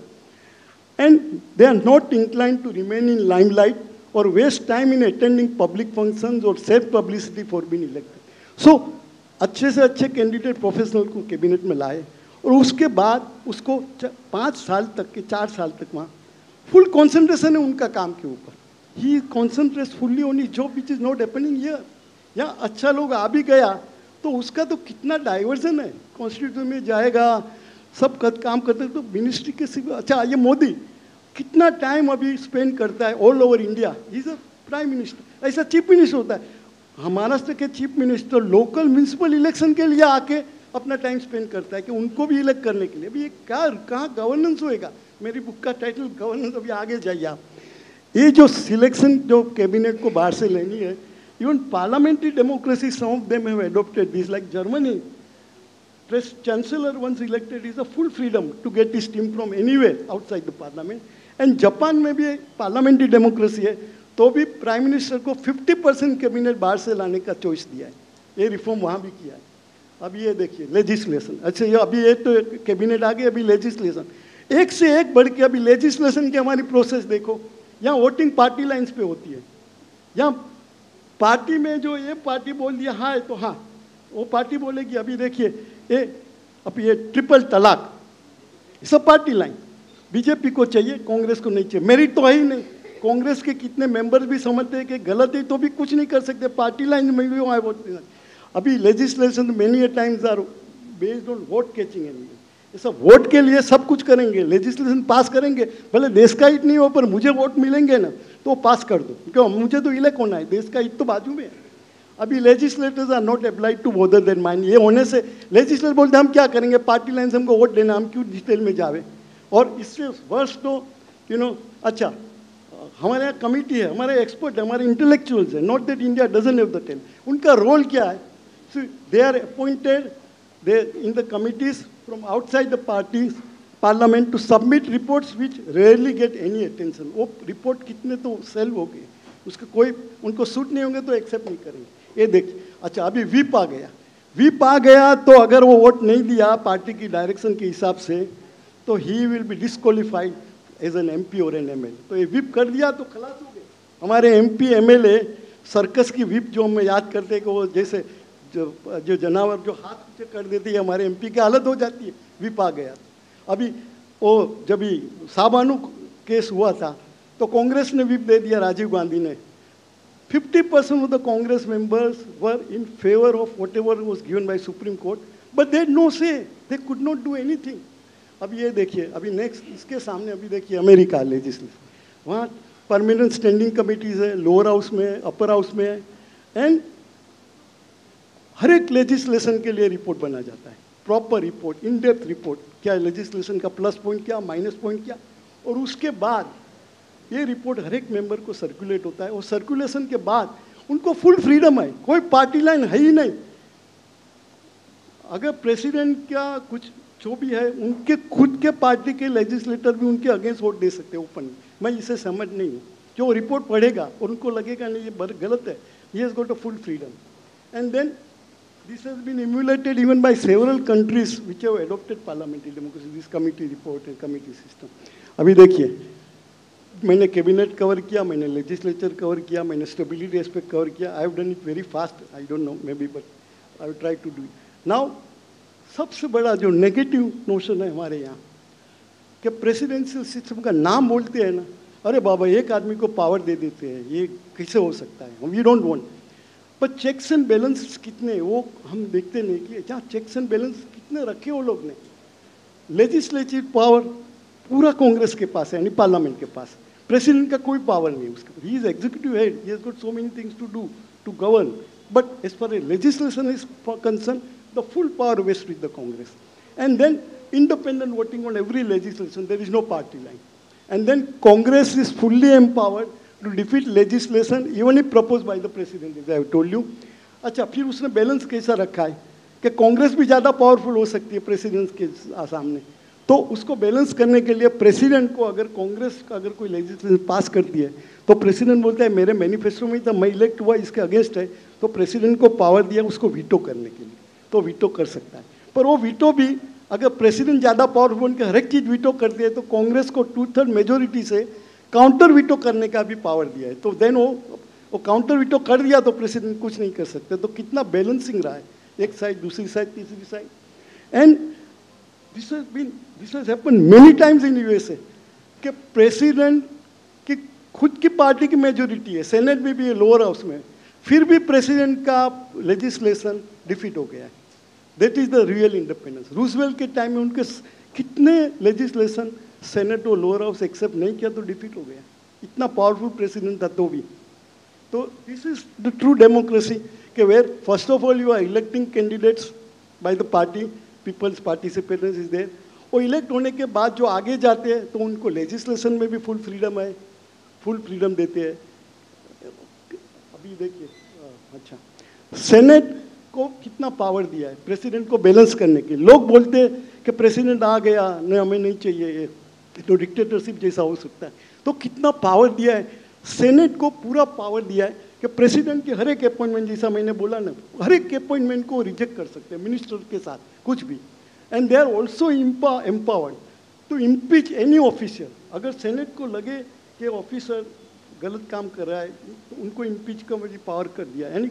And they are not inclined to remain in limelight or waste time in attending public functions or self publicity for being elected. So, अच्छे से अच्छे candidate professional को cabinet में लाए और उसके बाद उसको पाँच साल तक के चार साल तक वहाँ फुल कॉन्सेंट्रेशन है उनका काम के ऊपर। He concentrates fully on his job which is not happening here. या अच्छा लोग आ भी गया तो उसका तो कितना डाइवर्जन है, कॉन्स्टिट्यूशन में जाएगा, सब काम करते तो मिनिस्ट्री के सिर्फ। अच्छा, ये मोदी कितना टाइम अभी स्पेंड करता है all over India, is a prime minister, ऐसा चीफ मिनिस्टर होता है। महाराष्ट्र के chief minister local municipal election के लिए आके अपना टाइम स्पेंड करता है कि उनको भी इलेक्ट करने के लिए। अभी ये क्या कहाँ गवर्नेंस होएगा? मेरी बुक का टाइटल गवर्नेंस, अभी आगे जाइए आप। ये जो सिलेक्शन जो कैबिनेट को बाहर से लेनी है, even parliamentary democracy, some of them have adopted this, like Germany. Press chancellor once elected is a full freedom to get his team from anywhere outside the parliament. And Japan में भी parliamentary democracy है, तो भी prime minister को fifty percent cabinet बाहर से लाने का चॉइस दिया है। ये रिफॉर्म वहाँ भी किया है। अब ये देखिए लेजिस्लेशन, अच्छा ये अभी ये तो कैबिनेट आ गई, अभी लेजिस्लेशन एक से एक बढ़ के। अभी लेजिस्लेशन की हमारी प्रोसेस देखो, यहाँ वोटिंग पार्टी लाइन्स पे होती है। यहाँ पार्टी में जो ये पार्टी बोल दिया हाँ है तो हाँ, वो पार्टी बोलेगी। अभी देखिए ये अब ये ट्रिपल तलाक, सब पार्टी लाइन, बीजेपी को चाहिए, कांग्रेस को नहीं चाहिए। मेरिट तो है ही नहीं। कांग्रेस के कितने मेंबर्स भी समझते हैं कि गलत है तो भी कुछ नहीं कर सकते, पार्टी लाइन में भी वहाँ वोट। अभी legislation many times are based on vote catching and ये सब वोट के लिए सब कुछ करेंगे, लेजिस्लेशन पास करेंगे, भले देश का हित नहीं हो पर मुझे वोट मिलेंगे ना तो पास कर दो, क्यों मुझे तो इलेक्ट होना है, देश का हित तो बाजू में है। अभी legislators are not applied to bother then mind. ये होने से लेजिस्लेटर बोलते हम क्या करेंगे, पार्टी लाइन से हमको वोट देना, हम क्यों डिटेल में जावे। और इससे वर्ष तो यू नो, अच्छा हमारे यहाँ कमिटी है, हमारे एक्सपर्ट है, हमारे इंटेलेक्चुअल्स है, not that India doesn't have the tell. उनका रोल क्या है? They are appointed they in the committees from outside the parties parliament to submit reports which rarely get any attention. वो report कितने तो cell हो गए, उसका कोई उनको सूट नहीं होंगे तो एक्सेप्ट नहीं करेंगे। ये देखिए, अच्छा अभी व्हिप आ गया, व्हिप आ गया तो अगर वो वोट नहीं दिया पार्टी की डायरेक्शन के हिसाब से तो he will be disqualified as an MP और एन एमएलए। तो ये व्हिप कर दिया तो खलास हो गए हमारे एमपी एमएलए। सर्कस की व्हिप जो हम याद करते हैं कि वो जैसे जो जो जनावर जो हाथ पीछे कर देती है, हमारे एमपी की हालत हो जाती है। व्हिप आ गया। अभी वो जब भी साबानु केस हुआ था तो कांग्रेस ने व्हिप दे दिया, राजीव गांधी ने। Fifty percent of the Congress members were in favour of whatever was given by supreme court, but they know say, they could not do anything. अब ये देखिए, अभी नेक्स्ट इसके सामने अभी देखिए अमेरिका लेजिस्लेशन, वहाँ परमानेंट स्टैंडिंग कमिटीज है, लोअर हाउस में है, अपर हाउस में है, एंड हर एक लेजिस्लेशन के लिए रिपोर्ट बना जाता है, proper report, in depth report, क्या लेजिस्लेशन का प्लस पॉइंट क्या, माइनस पॉइंट क्या, और उसके बाद ये रिपोर्ट हर एक मेंबर को सर्कुलेट होता है। और सर्कुलेशन के बाद उनको फुल फ्रीडम है, कोई पार्टी लाइन है ही नहीं। अगर प्रेसिडेंट का कुछ जो भी है, उनके खुद के पार्टी के लेजिस्लेटर भी उनके अगेंस्ट वोट दे सकते हैं ओपन। मैं इसे समझ नहीं हूँ, जो रिपोर्ट पढ़ेगा और उनको लगेगा नहीं ये गलत है, he has got a full freedom. And then this has been emulated even by several countries which have adopted parliamentary democracy, this committee report and committee system. अभी देखिए मैंने कैबिनेट कवर किया, मैंने लेजिस्लेचर कवर किया, मैंने stability aspect cover किया. I have done it very fast. I don't know maybe, but I will try to do it. Now सबसे बड़ा जो नेगेटिव नोशन है हमारे यहाँ कि प्रेसिडेंशियल सिस्टम का नाम बोलते हैं ना, अरे बाबा एक आदमी को पावर दे देते हैं, ये कैसे हो सकता है, वी डोंट वांट. पर चेक्स एंड बैलेंस कितने वो हम देखते नहीं कि जहाँ चेक्स एंड बैलेंस कितने रखे वो लोग ने. लेजिस्लेटिव पावर पूरा कांग्रेस के पास है, यानी पार्लियामेंट के पास. प्रेसिडेंट का कोई पावर नहीं उसके. He is executive head, he has got so many things to do to govern, but as far as legislation is concern, the full power rests with the Congress. And then independent voting on every legislation, there is no party line. And then Congress is fully empowered to defeat legislation even if proposed by the president, as I have told you. अच्छा, फिर उसने balance कैसा रखा है कि कांग्रेस भी ज़्यादा powerful हो सकती है प्रेसिडेंट के सामने. तो उसको बैलेंस करने के लिए प्रेसिडेंट को अगर कांग्रेस का अगर कोई लेजिस्लेशन पास करती है तो प्रेसिडेंट बोलता है मेरे मैनिफेस्टो में तो मैं इलेक्ट हुआ, इसके अगेंस्ट है, तो प्रेसिडेंट को पावर दिया उसको वीटो करने के लिए, तो वीटो कर सकता है. पर वो वीटो भी अगर प्रेसिडेंट ज़्यादा पावरफुल बनकर हर एक चीज़ वीटो करती है तो कांग्रेस को टू थर्ड मेजोरिटी से काउंटर वीटो करने का भी पावर दिया है. तो देन वो वो काउंटर वीटो कर दिया तो प्रेसिडेंट कुछ नहीं कर सकते. तो कितना बैलेंसिंग रहा है, एक साइड, दूसरी साइड, तीसरी side. And this has been this has happened many times in USA कि प्रेसिडेंट की खुद की पार्टी की मेजोरिटी है, सेनेट में भी है, लोअर हाउस में, फिर भी प्रेसिडेंट का लेजिस्लेशन डिफीट हो गया है. That is the real independence. Roosevelt के टाइम में उनके कितने लेजिस्लेशन सेनेट और लोअर हाउस एक्सेप्ट नहीं किया तो डिफीट हो गया. इतना पावरफुल प्रेसिडेंट था तो भी. तो this is the true democracy के where first of all you are electing candidates by the party, peoples participants is there. और इलेक्ट होने के बाद जो आगे जाते हैं तो उनको लेजिस्लेशन में भी फुल फ्रीडम है, फुल फ्रीडम देते हैं. अभी देखिए, अच्छा, सेनेट को कितना पावर दिया है प्रेसिडेंट को बैलेंस करने के. लोग बोलते हैं कि प्रेसिडेंट आ गया, नहीं हमें नहीं चाहिए, ये तो डिक्टेटरशिप जैसा हो सकता है. तो कितना पावर दिया है सेनेट को, पूरा पावर दिया है कि प्रेसिडेंट के हर एक अपॉइंटमेंट, जैसा मैंने बोला ना, हर एक अपॉइंटमेंट को रिजेक्ट कर सकते हैं मिनिस्टर के साथ कुछ भी. And they are also empowered to impeach any officer. अगर सेनेट को लगे कि ऑफिसर गलत काम कर रहा है तो उनको इम्पीच का मुझे पावर कर दिया, यानी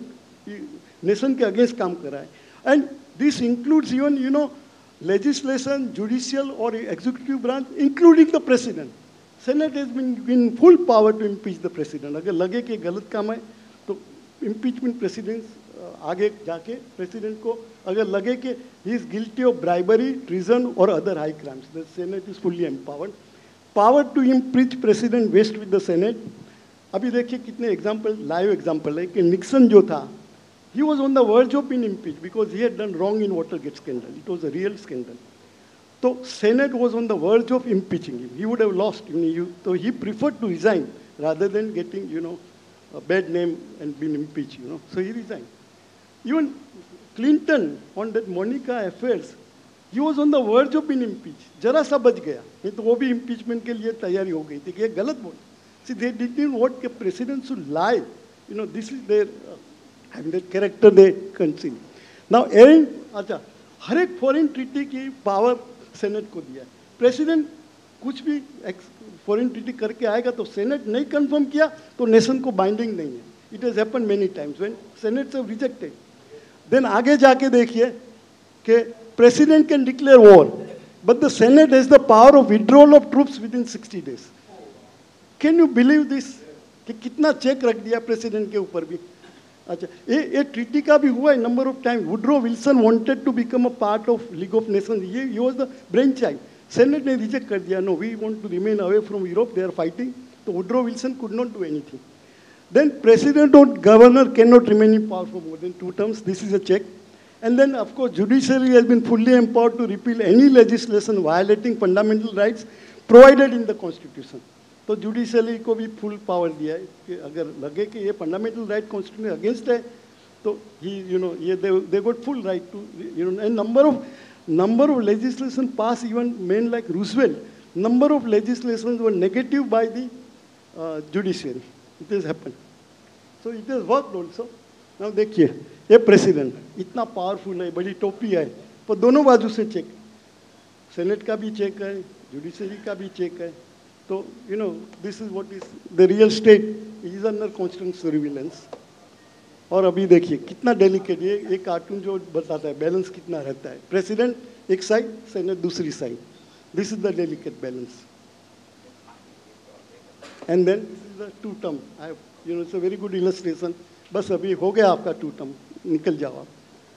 नेशन के अगेंस्ट काम कर रहा है. And this includes even you know legislation, judicial और executive branch including the president. Senate has been given full power to impeach the president. अगर लगे कि गलत काम है तो इम्पीचमेंट प्रेसिडेंट आगे जाके प्रेसिडेंट को अगर लगे कि he is guilty of bribery, treason और other high crimes, the Senate is fully empowered. Power to impeach president vest with the Senate. अभी देखिए कितने एग्जाम्पल, लाइव एग्जाम्पल है कि निक्सन जो था, he was on the verge of being impeached because he had done wrong in Watergate scandal. It was a real scandal. So Senate was on the verge of impeaching him. He would have lost. You know, so he preferred to resign rather than getting, you know, a bad name and being impeached. You know, so he resigned. Even Clinton on that Monica affairs, he was on the verge of being impeached. जरा सा बच गया, नहीं तो वो भी impeachment के लिए तैयारी हो गई थी कि ये गलत बोल. See, they didn't want the president to lie. You know, this is their uh, and that character they conceive. Now, एरिन, अच्छा, हर एक फॉरेन ट्रीटी की पावर सेनेट को दिया है. प्रेसिडेंट कुछ भी फॉरेन ट्रीटी करके आएगा तो सेनेट नहीं कंफर्म किया तो नेशन को बाइंडिंग नहीं है. It has happened many times when Senate have rejected. Then आगे जाके देखिए कि president can declare war but the Senate has the power of withdrawal of troops within sixty days. Can you believe this कि कितना check रख दिया president के ऊपर भी. अच्छा, ये ये ट्रीटी का भी हुआ है number of time. Woodrow Wilson wanted to become a part of League of Nations. ये he was the brain child. Senate ने रिजेक्ट कर दिया. No, we want to remain away from Europe, they are fighting. तो Woodrow Wilson could not do anything. Then president और governor can not remain in power for more than two terms. This is a check. And then, of course, judiciary has been fully empowered to repeal any legislation violating fundamental rights provided in the Constitution. तो judiciary को भी full power दिया है कि अगर लगे कि ये फंडामेंटल राइट कॉन्स्टिट्यूशन अगेंस्ट है तो ही यू नो ये they got full right to you know. And number of number of legislation pass even men like Roosevelt, number of legislation were negative by the judiciary. It is happen. So it is worked also. Now देखिए ये president इतना powerful है, बड़ी टोपी है, पर दोनों बाजू से चेक, सेनेट का भी चेक है, जुडिशरी का भी चेक है. तो So, you know, this is what is the real state is under constant surveillance. और अभी देखिए कितना डेलिकेट ये ये कार्टून जो बताता है बैलेंस कितना रहता है प्रेसिडेंट एक साइड सेनेट दूसरी side this is the delicate balance and then this is the two term I you know it's a very good illustration बस अभी हो गया आपका टू टर्म निकल जाओ आप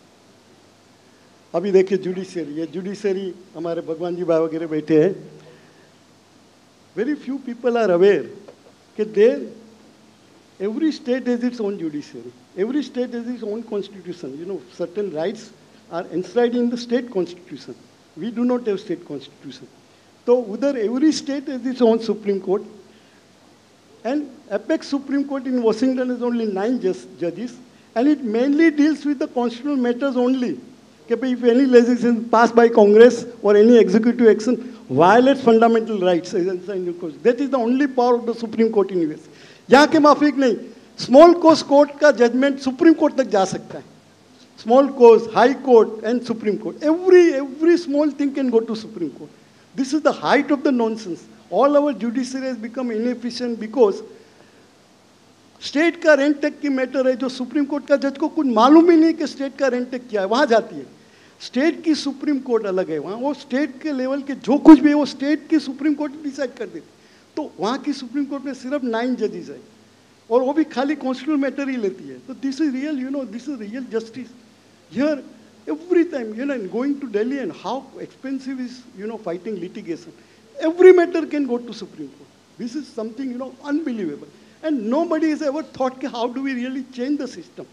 अभी देखिए जुडिशरी ये जुडिशरी हमारे भगवान जी भाई वगैरह बैठे हैं very few people are aware कि there every state has its own judiciary. Every state has its own constitution. You know, certain rights are enshrined in the state constitution. We do not have state constitution. So, whether every state has its own Supreme Court, and apex Supreme Court in Washington has only nine judges, and it mainly deals with the constitutional matters only. If any legislation passed by Congress or any executive action violates fundamental rights, that is the only power of the Supreme Court in U S. यहाँ के माफिक नहीं small course court का judgment Supreme Court तक जा सकता है small course High Court and Supreme Court every every small thing can go to Supreme Court this is the height of the nonsense all our judiciary has become inefficient because state का rent tax की matter है जो supreme court का जज को कुछ मालूम ही नहीं कि स्टेट का रेंट टैक्स क्या है वहां जाती है स्टेट की सुप्रीम कोर्ट अलग है वहां वो स्टेट के लेवल के जो कुछ भी है वो स्टेट की सुप्रीम कोर्ट डिसाइड कर देती तो वहाँ की सुप्रीम कोर्ट में सिर्फ नाइन जजेस है और वो भी खाली कॉन्स्टिट्यूशनल मैटर ही लेती है तो this is real you know this is real justice here every time you know going to Delhi and how expensive is you know fighting litigation every matter can go to Supreme Court this is something you know unbelievable and nobody is ever thought कि how do we really change the system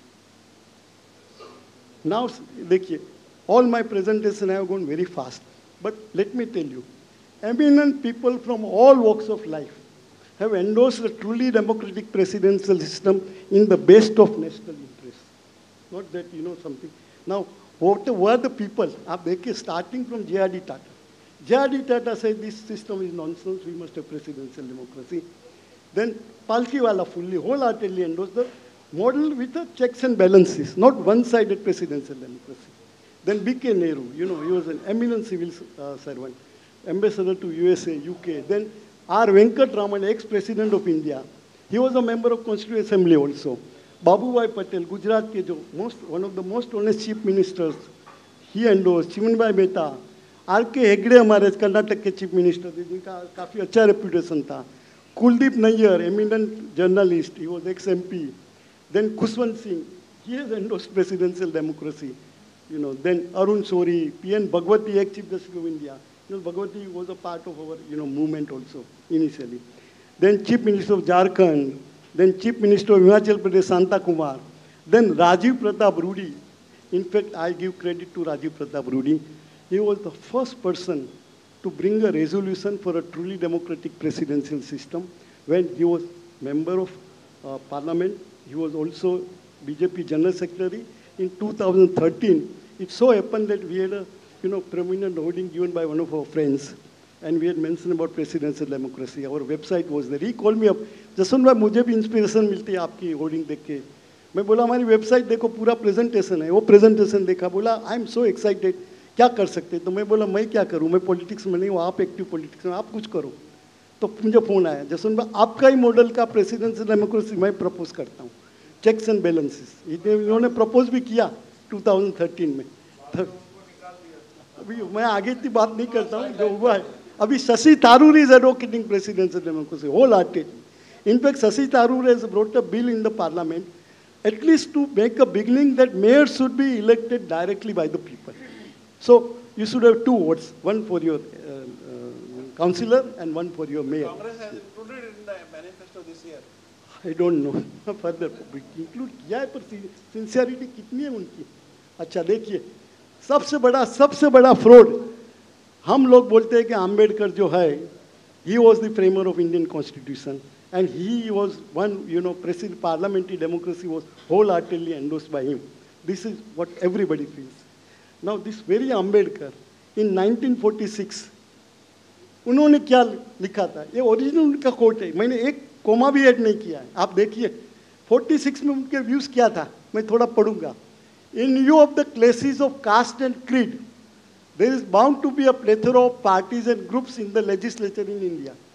now देखिए all my presentation have gone very fast but let me tell you eminent people from all walks of life have endorsed a truly democratic presidential system in the best of national interest. Not that, you know, something. Now, what were the people? Starting from J R D Tata. J R D Tata said this system is nonsense, we must have presidential democracy. Then Palkiwala fully, wholeheartedly endorsed the model with the checks and balances, not one-sided presidential democracy. Then B K Nehru, you know, he was an eminent civil uh, servant. Ambassador to U S A, U K. Then R. Venkat Raman, ex-president of India. He was a member of Constituent Assembly also. Babu Bhai Patel, Gujarat ke jo most, one of the most honest chief ministers, he endorsed. Shri Mehta, R K Hegde हमारे कर्नाटक के chief minister थे, जिनका काफी अच्छा reputation था. Kuldeep Nayyar, eminent journalist, he was ex-M P. Then Khushwant Singh, he has endorsed presidential democracy. You know, then Arun Shori, P N Bhagwati, ex-chief justice of India. You know, Bhagwati was a part of our, you know, movement also, initially. Then Chief Minister of Jharkhand, then Chief Minister of Himachal Pradesh, Santa Kumar, then Rajiv Pratap Rudy. In fact, I give credit to Rajiv Pratap Rudy. He was the first person to bring a resolution for a truly democratic presidential system when he was member of uh, parliament. He was also B J P General Secretary. In two thousand thirteen, it so happened that we had a you know, prominent holding given by one of our friends, and we had mentioned about presidential democracy. Our website was there. He called me up. Jaswant भाई मुझे भी inspiration मिलती है आपकी hoarding देख के मैं बोला हमारी वेबसाइट देखो पूरा प्रेजेंटेशन है वो प्रेजेंटेशन देखा बोला आई एम सो एक्साइटेड क्या कर सकते तो मैं बोला मैं क्या करूँ मैं पॉलिटिक्स में नहीं हूँ आप एक्टिव पॉलिटिक्स में आप कुछ करो तो मुझे फ़ोन आया जसवंत भाई आपका ही मॉडल का प्रेसिडेंशियल डेमोक्रेसी मैं प्रपोज करता हूँ चेक्स एंड बैलेंसेस इन्होंने प्रपोज भी किया टू थाउजेंड थर्टीन में अभी मैं आगे की बात नहीं करता हूँ जो हुआ है अभी Shashi Tharoor is advocating presidential democracy wholehearted in fact Shashi Tharoor has brought a bill in the parliament at least to make a beginning that mayors should be elected directly by the people. So you should have two votes, one for your uh, uh, councillor and one for your mayor. Congress has included it in the manifesto this year. I don't know. Further include किया है पर sincerity कितनी है उनकी? अच्छा देखिए सबसे बड़ा सबसे बड़ा fraud हम लोग बोलते हैं कि आम्बेडकर जो है he was the framer of Indian Constitution. And he was one, you know, president, parliamentary democracy was wholeheartedly endorsed by him. This is what everybody feels. Now, this very Ambedkar, in nineteen forty-six, उन्होंने क्या लिखा था? ये original उनका coat है. मैंने एक coma भी ऐड नहीं किया है. आप देखिए, forty-six में उनके व्यूज क्या था? मैं थोड़ा पढ़ूंगा. In view of the clashes of caste and creed, there is bound to be a plethora of parties and groups in the legislature in India.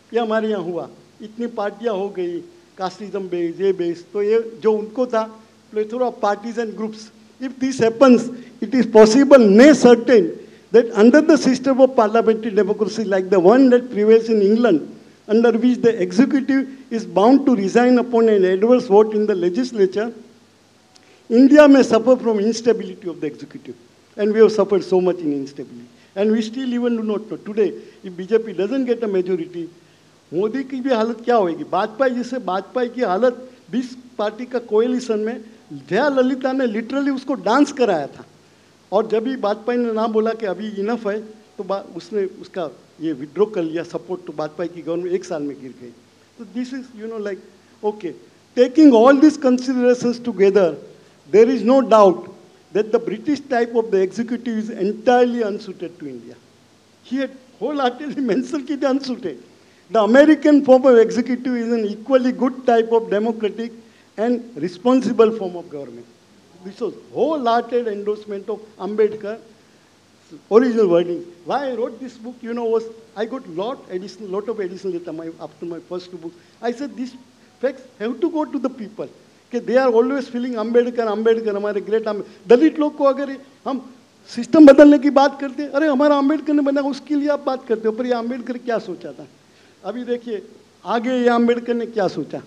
ये हमारे यहाँ हुआ, इतनी पार्टियाँ हो गई, कास्टिज्म बेस, ये बेस, तो ये जो उनको था plethora of parties and groups. If this happens, it is possible, nay certain, that under the system of parliamentary democracy like the one that prevails in England, under which the executive is bound to resign upon an adverse vote in the legislature, India may suffer from instability of the executive. And we have suffered so much in instability. And we still even do not know. Today, if B J P doesn't get a majority, Modi की भी हालत क्या होगी? वाजपेयी जैसे वाजपेयी की हालत बीस party का कोएलिशन में जया ललिता ने लिटरली उसको डांस कराया था, और जब भी वाजपेयी ने ना बोला कि अभी इनफ है, तो उसने उसका ये विड्रॉ कर लिया सपोर्ट, तो वाजपेयी की गवर्नमेंट एक साल में गिर गई. तो this is you know like okay, taking all this considerations together, there is no doubt that the British type of the executive is entirely unsuited to India. He had wholeheartedly mentioned it unsuited. The American form of executive is an equally good type of democratic and responsible form of government. This was wholehearted endorsement of Ambedkar original wording. Why I wrote this book, you know, was I got lot additional, lot of additional data my, after my first book. I said these facts have to go to the people. कि they are always feeling Ambedkar Ambedkar हमारे great Ambedkar. दलित लोग को अगर हम system बदलने की बात करते हैं, अरे हमारा अम्बेडकर ने बना, उसके लिए आप बात करते हो, पर ये अम्बेडकर क्या सोचा था. अभी देखिए आगे ये अम्बेडकर ने क्या सोचा.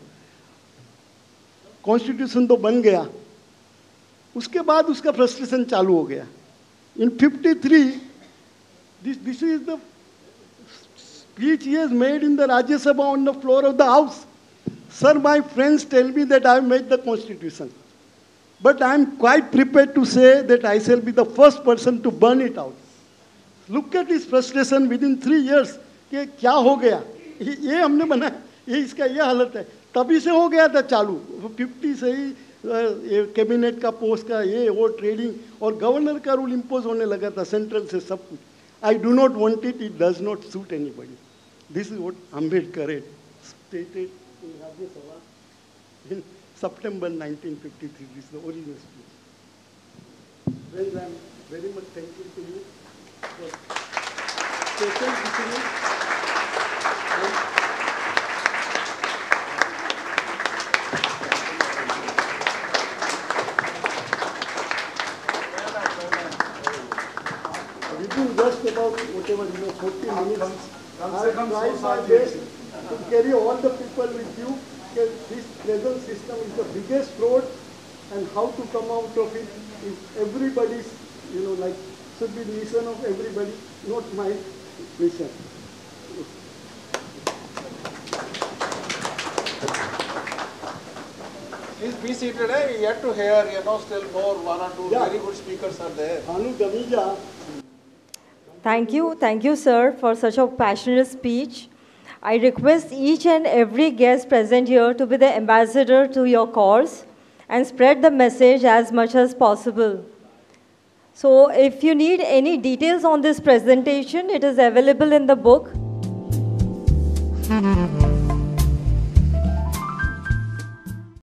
कॉन्स्टिट्यूशन तो बन गया, उसके बाद उसका फ्रस्ट्रेशन चालू हो गया. In fifty three this this is the speech he has made in the Rajya Sabha on the floor of the house. Sir, my friends tell me that I have made the constitution, but I am quite prepared to say that I shall be the first person to burn it out. Look at his frustration within three years. कि क्या हो गया, ये हमने बनाया, ये इसका ये हालत है. तभी से हो गया था चालू, फिफ्टी से ही कैबिनेट का पोस्ट का ये वो ट्रेडिंग और गवर्नर का रूल इम्पोज होने लगा था सेंट्रल से सब कुछ. I do not want it, it does not suit anybody. This is what Ambedkar had stated in Rajya Sabha in September nineteen fifty-three. This is the original speech. Friends, I am very much thankful to you for patient listening. Within just about whatever, you know, forty minutes, I have tried my best to carry all the people with you. This present system is the biggest fraud, and how to come out of it is everybody's, you know, like, should be the mission of everybody, not my mission. Please be seated. Eh? Yet to hear, you know, still more one or two Yeah. very good speakers are there. Anu Gamija. Thank you. Thank you, sir, for such a passionate speech. I request each and every guest present here to be the ambassador to your cause and spread the message as much as possible. So if you need any details on this presentation, it is available in the book.